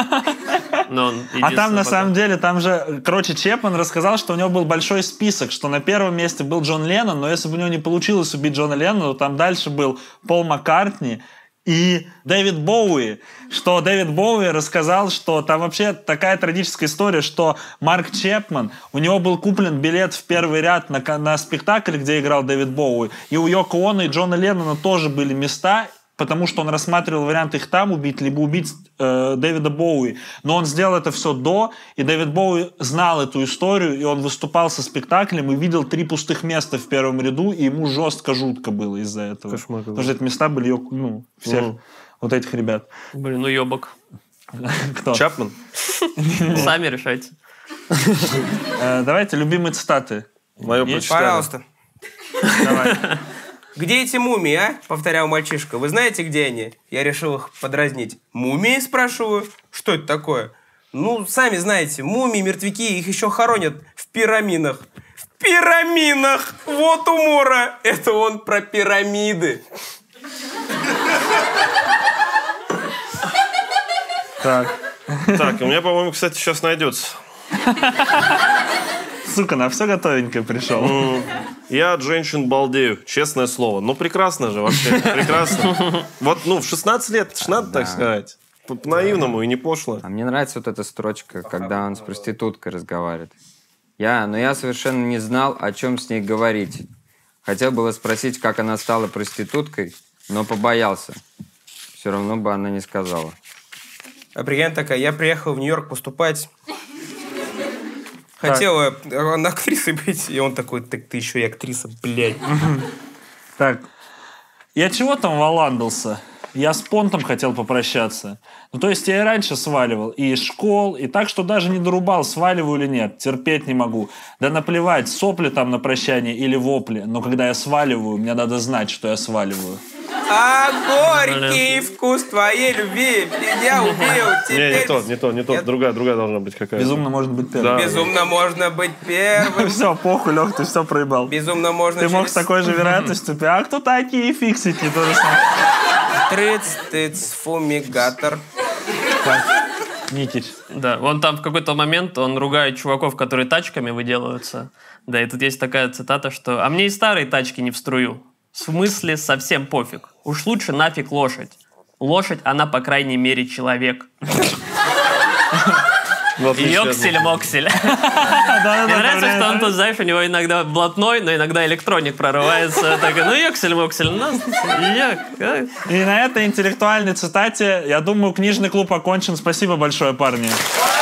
А там, на самом деле, там же, короче, Чепман рассказал, что у него был большой список, что на первом месте был Джон Леннон, но если бы у него не получилось убить Джона Леннона, то там дальше был Пол Маккартни и Дэвид Боуи, что Дэвид Боуи рассказал, что там вообще такая трагическая история, что Марк Чепман, у него был куплен билет в первый ряд на спектакль, где играл Дэвид Боуи, и у Йоко Оно и Джона Леннона тоже были места, потому что он рассматривал вариант их там убить, либо убить Дэвида Боуи. Но он сделал это все до, и Дэвид Боуи знал эту историю, и он выступал со спектаклем и видел 3 пустых места в первом ряду, и ему жутко было из-за этого. Кошмар. Потому что эти места были всех вот этих ребят. Блин, ну ёбок. Кто? Чапман? Сами решайте. Давайте любимые цитаты. Мое прочитали. Пожалуйста. Давай. Где эти мумии, а? Повторял мальчишка. Вы знаете, где они? Я решил их подразнить. Мумии, спрашиваю? Что это такое? Ну, сами знаете, мумии, мертвяки, их еще хоронят в пирамидах. В пирамидах! Вот умора! Это он про пирамиды. Так. Так, у меня, по-моему, кстати, сейчас найдется. Сука, на все готовенькое пришел. Я от женщин балдею, честное слово. Ну, прекрасно же вообще, прекрасно. Вот, в 16 лет, это ж надо так сказать. По-наивному и не пошло. А мне нравится вот эта строчка, когда он с проституткой разговаривает. Я совершенно не знал, о чем с ней говорить. Хотел было спросить, как она стала проституткой, но побоялся. Все равно бы она не сказала. А прикинь такая, я приехал в Нью-Йорк поступать. Хотела актрисой быть. И он такой, так ты еще и актриса, блядь. Так, я чего там валандался? Я с понтом хотел попрощаться. То есть я и раньше сваливал, и из школ, и так, что даже не дорубал, сваливаю или нет. Терпеть не могу. Да наплевать, сопли там на прощание или вопли. Но когда я сваливаю, мне надо знать, что я сваливаю. А горький вкус твоей любви меня убил. Теперь... Не то. Другая должна быть какая-то. Безумно может быть первым. Да. Безумно можно быть первым. Все, похуй, Лех, ты все проебал. Безумно можно Ты мог с такой же вероятностью, а кто такие фиксики? То же самое. Трыц, фумигатор. Никич. Да, он там в какой-то момент, он ругает чуваков, которые тачками выделываются. Да, и тут есть такая цитата, что «А мне и старые тачки не в струю». В смысле совсем пофиг. Уж лучше нафиг лошадь. Лошадь, она, по крайней мере, человек. Йоксель-моксель. Мне нравится, что он тут, знаешь, у него иногда блатной, но иногда электроник прорывается. Ну, йоксель-моксель. И на этой интеллектуальной цитате, я думаю, книжный клуб окончен. Спасибо большое, парни.